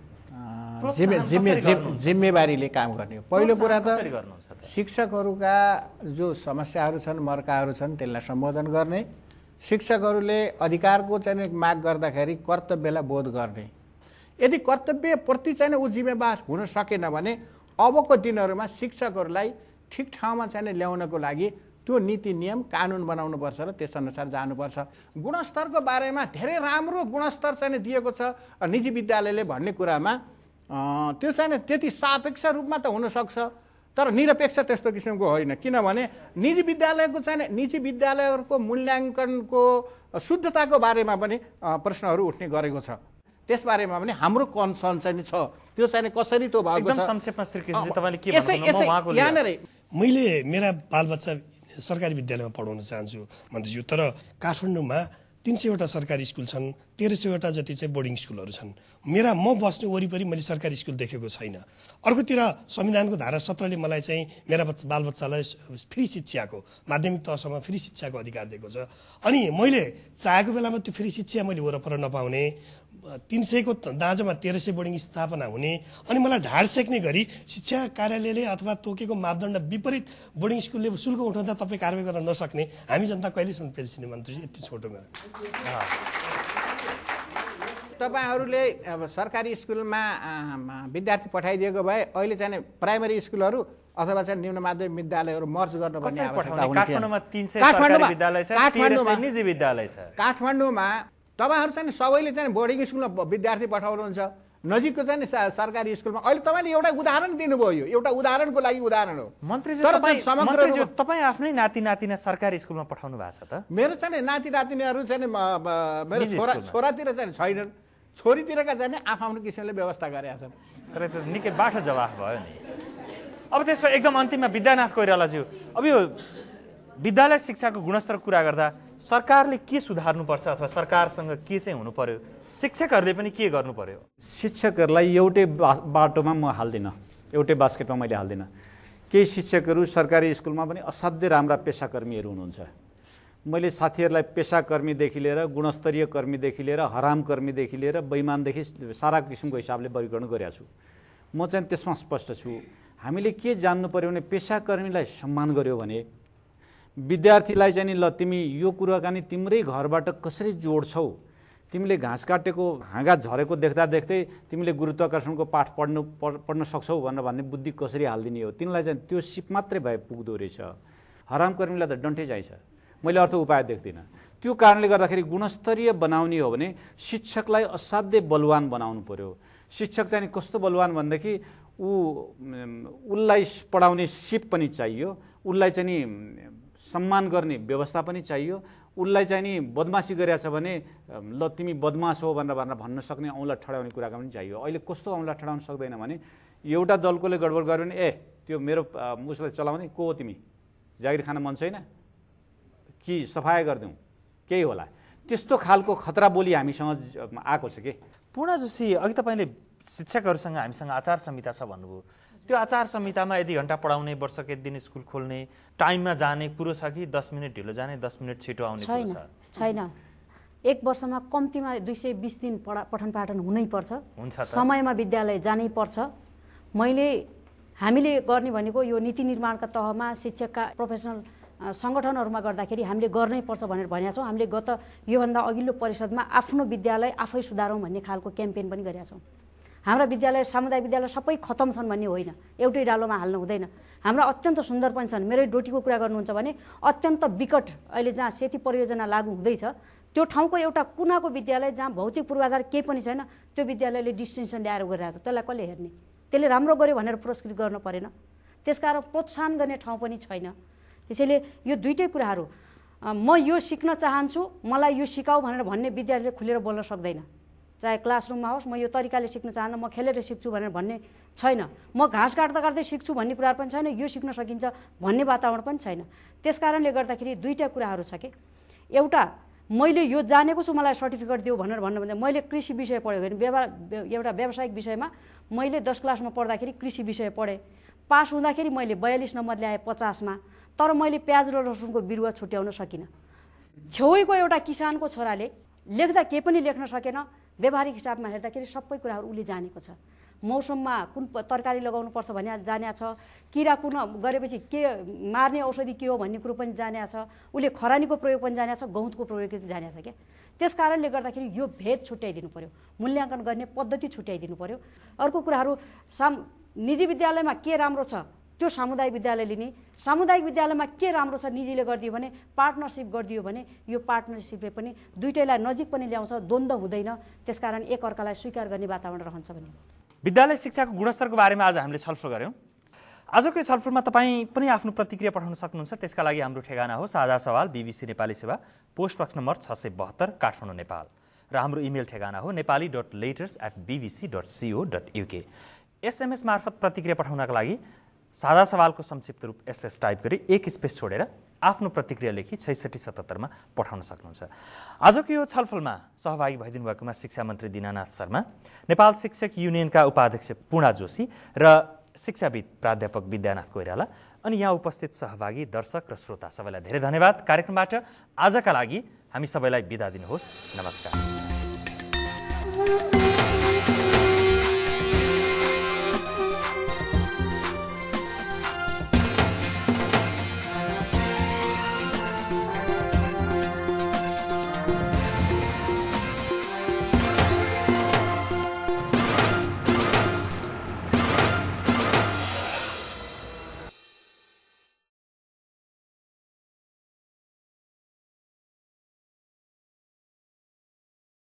जिम्मे जिम्मे जिम्मेवारीले काम गर्ने हो। पहिलो कुरा त शिक्षकहरूका जो समस्याहरू छन्, मर्काहरू छन्, त्यसलाई सम्बोधन गर्ने, शिक्षकहरूले अधिकारको चाहिँ माग गर्दाखेरि कर्तव्यलाई बोध गर्ने। यदि कर्तव्यप्रति चाहिँ ऊ जिम्मेवार हुन सकेन भने अबको दिनहरूमा शिक्षकहरूलाई ठिक ठाउँमा चाहिँ ल्याउनको लागि त्यो नीति नियम कानुन बनाउनुपर्छ र त्यसअनुसार जानुपर्छ। गुणस्तरको बारेमा धेरै राम्रो गुणस्तर चाहिँ दिएको छ निजी विद्यालयले भन्ने कुरामा त्यो चाहिँ त्यति सापेक्ष रूपमा त हुनसक्छ, तर निरपेक्ष त्यस्तो किसिमको होइन। किनभने निजी विद्यालयको चाहिँ निजी विद्यालयहरूको मूल्याङ्कनको शुद्धताको बारेमा पनि प्रश्नहरू उठ्ने गरेको छ। त्यसबारेमा पनि हाम्रो कन्सर्न चाहिँ छ। त्यो चाहिँ कसरी त्यो भएको छ? संक्षेपमा श्री कृष्णजी तपाईँले के भन्नुहुन्छ? म उहाँको यहाँनिर मैले मेरा बालबच्चा सरकारी विद्यालयमा पढाउन चाहन्छु मन्त्रीज्यू, तर काठमाडौँमा तीन सयवटा सरकारी स्कुल छन्, तेह्र सयवटा जति चाहिँ बोर्डिङ स्कुलहरू छन्। मेरा म बस्ने वरिपरि मैले सरकारी स्कुल देखेको छैन। अर्कोतिर संविधानको धारा सत्रले मलाई चाहिँ मेरा बच्चा बालबच्चालाई फ्री शिक्षाको माध्यमिक तहसम्म फ्री शिक्षाको अधिकार दिएको छ। अनि मैले चाहेको बेलामा त्यो फ्री शिक्षा मैले वरपर नपाउने, तीन सयको दाँजोमा तेह्र सय बोर्डिङ स्थापना हुने, अनि मलाई ढाड सेक्ने गरी शिक्षा कार्यालयले अथवा तोकेको मापदण्ड विपरीत बोर्डिङ स्कुलले शुल्क उठाउँदा तपाईँ कारवाही गर्न नसक्ने हामी जनता कहिलेसम्म पेल्सिने मन्त्रीजी? यति छोटो मेरो। तपाईँहरूले अब सरकारी स्कुलमा विद्यार्थी पठाइदिएको भए अहिले चाहिँ प्राइमरी स्कुलहरू अथवा चाहिँ निम्न माध्यमिक विद्यालयहरू मर्ज गर्नुपर्ने आवश्यकता हुन्थ्यो। काठमाडौँमा तीन सय सरकारी विद्यालय छ, तेह्र सय निजी विद्यालय छ। काठमाडौँमा तपाईँहरू चाहिँ सबैले चाहिँ बोर्डिङ स्कुलमा विद्यार्थी पठाउनुहुन्छ, नजिकको चाहिँ सरकारी स्कुलमा। अहिले तपाईँले एउटा उदाहरण दिनुभयो, यो एउटा उदाहरणको लागि उदाहरण हो। मन्त्रीजी तर तपाईँ समग्र मन्त्रीजी तपाईँ आफ्नै नाति नातिना सरकारी स्कुलमा पठाउनु भएको छ त? मेरो चाहिँ नाति नातिनीहरू चाहिँ मेरो छोरा छोरातिर चाहिँ छैनन्, छोरीतिरका चाहिँ आफ्नो किसिमले व्यवस्था गरेका छन्। तर त्यो निकै बाठो जवाफ भयो नि। अब त्यसमा एकदम अन्तिममा विद्यानाथ कोइरालाज्यू, अब यो विद्यालय शिक्षाको गुणस्तर कुरा गर्दा सरकारले के सुधार्नुपर्छ अथवा सरकारसँग के चाहिँ हुनु पर्यो, शिक्षकहरूले पनि के गर्नु पर्यो? शिक्षकहरूलाई एउटै बाटोमा म हाल्दिनँ, एउटै बास्केटमा मैले हाल्दिनँ। केही शिक्षकहरू सरकारी स्कुलमा पनि असाध्यै राम्रा पेसाकर्मीहरू हुनुहुन्छ। मैले साथीहरूलाई पेसाकर्मीदेखि लिएर गुणस्तरीय कर्मीदेखि लिएर हराम कर्मीदेखि लिएर बैमानदेखि सारा किसिमको हिसाबले वर्गीकरण गरेका छु। म चाहिँ त्यसमा स्पष्ट छु। हामीले के जान्नु पर्यो भने पेसाकर्मीलाई सम्मान गर्यो भने विद्यार्थीलाई चाहिँ नि ल तिमी यो कुराकानी तिम्रै घरबाट कसरी जोड्छौ, तिमीले घाँस काटेको हाँगा झरेको देख्दा देख्दै तिमीले गुरुत्वाकर्षणको पाठ पढ्नु पढ्न सक्छौ भनेर भन्ने बुद्धि कसरी हालिदिने हो, तिमीलाई चाहिँ त्यो सिप मात्रै भए पुग्दो रहेछ। हरामकर्मीलाई त डन्ठै चाहिन्छ। मैले अर्थ उपाय देख्दिनँ। त्यो कारणले गर्दाखेरि गुणस्तरीय बनाउने हो भने शिक्षकलाई असाध्यै बलवान बनाउनु पर्यो। शिक्षक चाहिँ कस्तो बलवान भनेदेखि ऊ उसलाई पढाउने सिप पनि चाहियो, उसलाई चाहिँ नि सम्मान गर्ने व्यवस्था पनि चाहियो, उसलाई चाहिँ नि बदमासी गरेछ भने ल तिमी बदमास हो भनेर भनेर भन्न सक्ने औँला ठडाउने कुराका पनि चाहियो। अहिले कस्तो औँला ठडाउन सक्दैन भने एउटा दलकोले गडबड गर्यो भने ए त्यो मेरो उसलाई चलाउने को हो, तिमी जागिर खान मन छैन कि सफाइ गरिदिउँ, केही होला, त्यस्तो खालको खतरा बोली हामीसँग आएको छ कि। पूर्ण जोशी, अघि तपाईँले शिक्षकहरूसँग हामीसँग आचार संहिता छ भन्नुभयो। त्यो आचार संहितामा यदि घन्टा पढाउने, वर्षको एक दिन स्कुल खोल्ने, टाइममा जाने कुरो छ कि दस मिनट ढिलो जाने, दस मिनट छिटो आउने कुरो छ? छैन। एक वर्षमा कम्तीमा दुई सय बिस दिन पढा पठन पाठन हुनै पर्छ, हुन्छ, समयमा विद्यालय जानै पर्छ। मैले हामीले गर्ने भनेको यो नीति निर्माणका तहमा शिक्षकका प्रोफेसनल सङ्गठनहरूमा गर्दाखेरि हामीले गर्नै पर्छ भनेर भनेका छौँ। हामीले गत योभन्दा अघिल्लो परिषदमा आफ्नो विद्यालय आफै सुधारौँ भन्ने खालको क्याम्पेन पनि गरेका छौँ। हाम्रा विद्यालय सामुदायिक विद्यालय सबै खतम छन् भन्ने होइन, एउटै डालोमा हाल्नु हुँदैन। हाम्रा अत्यन्त सुन्दर पनि छन्। मेरै डोटीको कुरा गर्नुहुन्छ भने अत्यन्त विकट अहिले जहाँ सेती परियोजना लागू हुँदैछ त्यो ठाउँको एउटा कुनाको विद्यालय जहाँ भौतिक पूर्वाधार केही पनि छैन, त्यो विद्यालयले डिस्टिङसन ल्याएर गरिरहेको छ। त्यसलाई कसले हेर्ने? त्यसले राम्रो गर्यो भनेर पुरस्कृत गर्न परेन। त्यसकारण प्रोत्साहन गर्ने ठाउँ पनि छैन। त्यसैले यो दुईटै कुराहरू, म यो सिक्न चाहन्छु, मलाई यो सिकाऊ भनेर भन्ने विद्यार्थीले खुलेर बोल्न सक्दैन। चाहे क्लासरुममा होस्, म यो तरिकाले सिक्न चाहन्न, म खेलेर सिक्छु भनेर भन्ने छैन। म घाँस काट्दा काट्दै सिक्छु भन्ने कुराहरू पनि छैन, यो सिक्न सकिन्छ भन्ने वातावरण पनि छैन। त्यस कारणले गर्दाखेरि दुईवटा कुराहरू छ कि, एउटा मैले यो जानेको छु मलाई सर्टिफिकेट दियो भनेर भन्नु भने मैले कृषि विषय पढेको होइन, व्यवहार एउटा व्यावसायिक विषयमा मैले दस क्लासमा पढ्दाखेरि कृषि विषय पढेँ, पास हुँदाखेरि मैले बयालिस नम्बर ल्याएँ पचासमा, तर मैले प्याज र लसुनको बिरुवा छुट्याउन सकिनँ। छेउको एउटा किसानको छोराले लेख्दा केही पनि लेख्न सकेन, व्यावहारिक हिसाबमा हेर्दाखेरि सबै कुराहरू उसले जानेको छ। मौसममा कुन तरकारी लगाउनुपर्छ भने जानेको छ, किरा कुन गरेपछि के मार्ने औषधि के हो भन्ने कुरो पनि जानेको छ, उसले खरानीको प्रयोग पनि जानेको छ, गहुँतको प्रयोग पनि जानेको छ क्या। त्यस कारणले गर्दाखेरि यो भेद छुट्याइदिनु पर्यो, मूल्याङ्कन गर्ने पद्धति छुट्याइदिनु पर्यो। अर्को कुराहरू साम निजी विद्यालयमा के राम्रो छ त्यो सामुदायिक विद्यालयले नि, सामुदायिक विद्यालयमा के राम्रो छ निजीले गरिदियो भने, पार्टनरसिप गरिदियो भने यो पार्टनरसिपले पनि दुईटैलाई नजिक पनि ल्याउँछ, द्वन्द्व हुँदैन। त्यसकारण एक अर्कालाई स्वीकार गर्ने वातावरण रहन्छ भने। विद्यालय शिक्षाको गुणस्तरको बारेमा आज हामीले छलफल गऱ्यौँ। आजको यो छलफलमा तपाईँ पनि आफ्नो प्रतिक्रिया पठाउन सक्नुहुन्छ। त्यसका लागि हाम्रो ठेगाना हो साझा सवाल बीबीसी नेपाली सेवा, पोस्ट बक्स नम्बर छ सय बहत्तर, काठमाडौँ, नेपाल। र हाम्रो इमेल ठेगाना हो Nepali dot letters at BBC dot co dot UK. SMS मार्फत प्रतिक्रिया पठाउनका लागि साझा सवालको संक्षिप्त रूप एसएस टाइप गरी एक स्पेस छोडेर आफ्नो प्रतिक्रिया लेखी छैसठी सतहत्तरमा पठाउन सक्नुहुन्छ। आजको यो छलफलमा सहभागी भइदिनु भएकोमा शिक्षा मन्त्री दीनानाथ शर्मा, नेपाल शिक्षक युनियनका उपाध्यक्ष पूर्णा जोशी र शिक्षाविद प्राध्यापक विद्यानाथ कोइराला, अनि यहाँ उपस्थित सहभागी दर्शक र श्रोता सबैलाई धेरै धन्यवाद। कार्यक्रमबाट आजका लागि हामी सबैलाई बिदा दिनुहोस्। नमस्कार।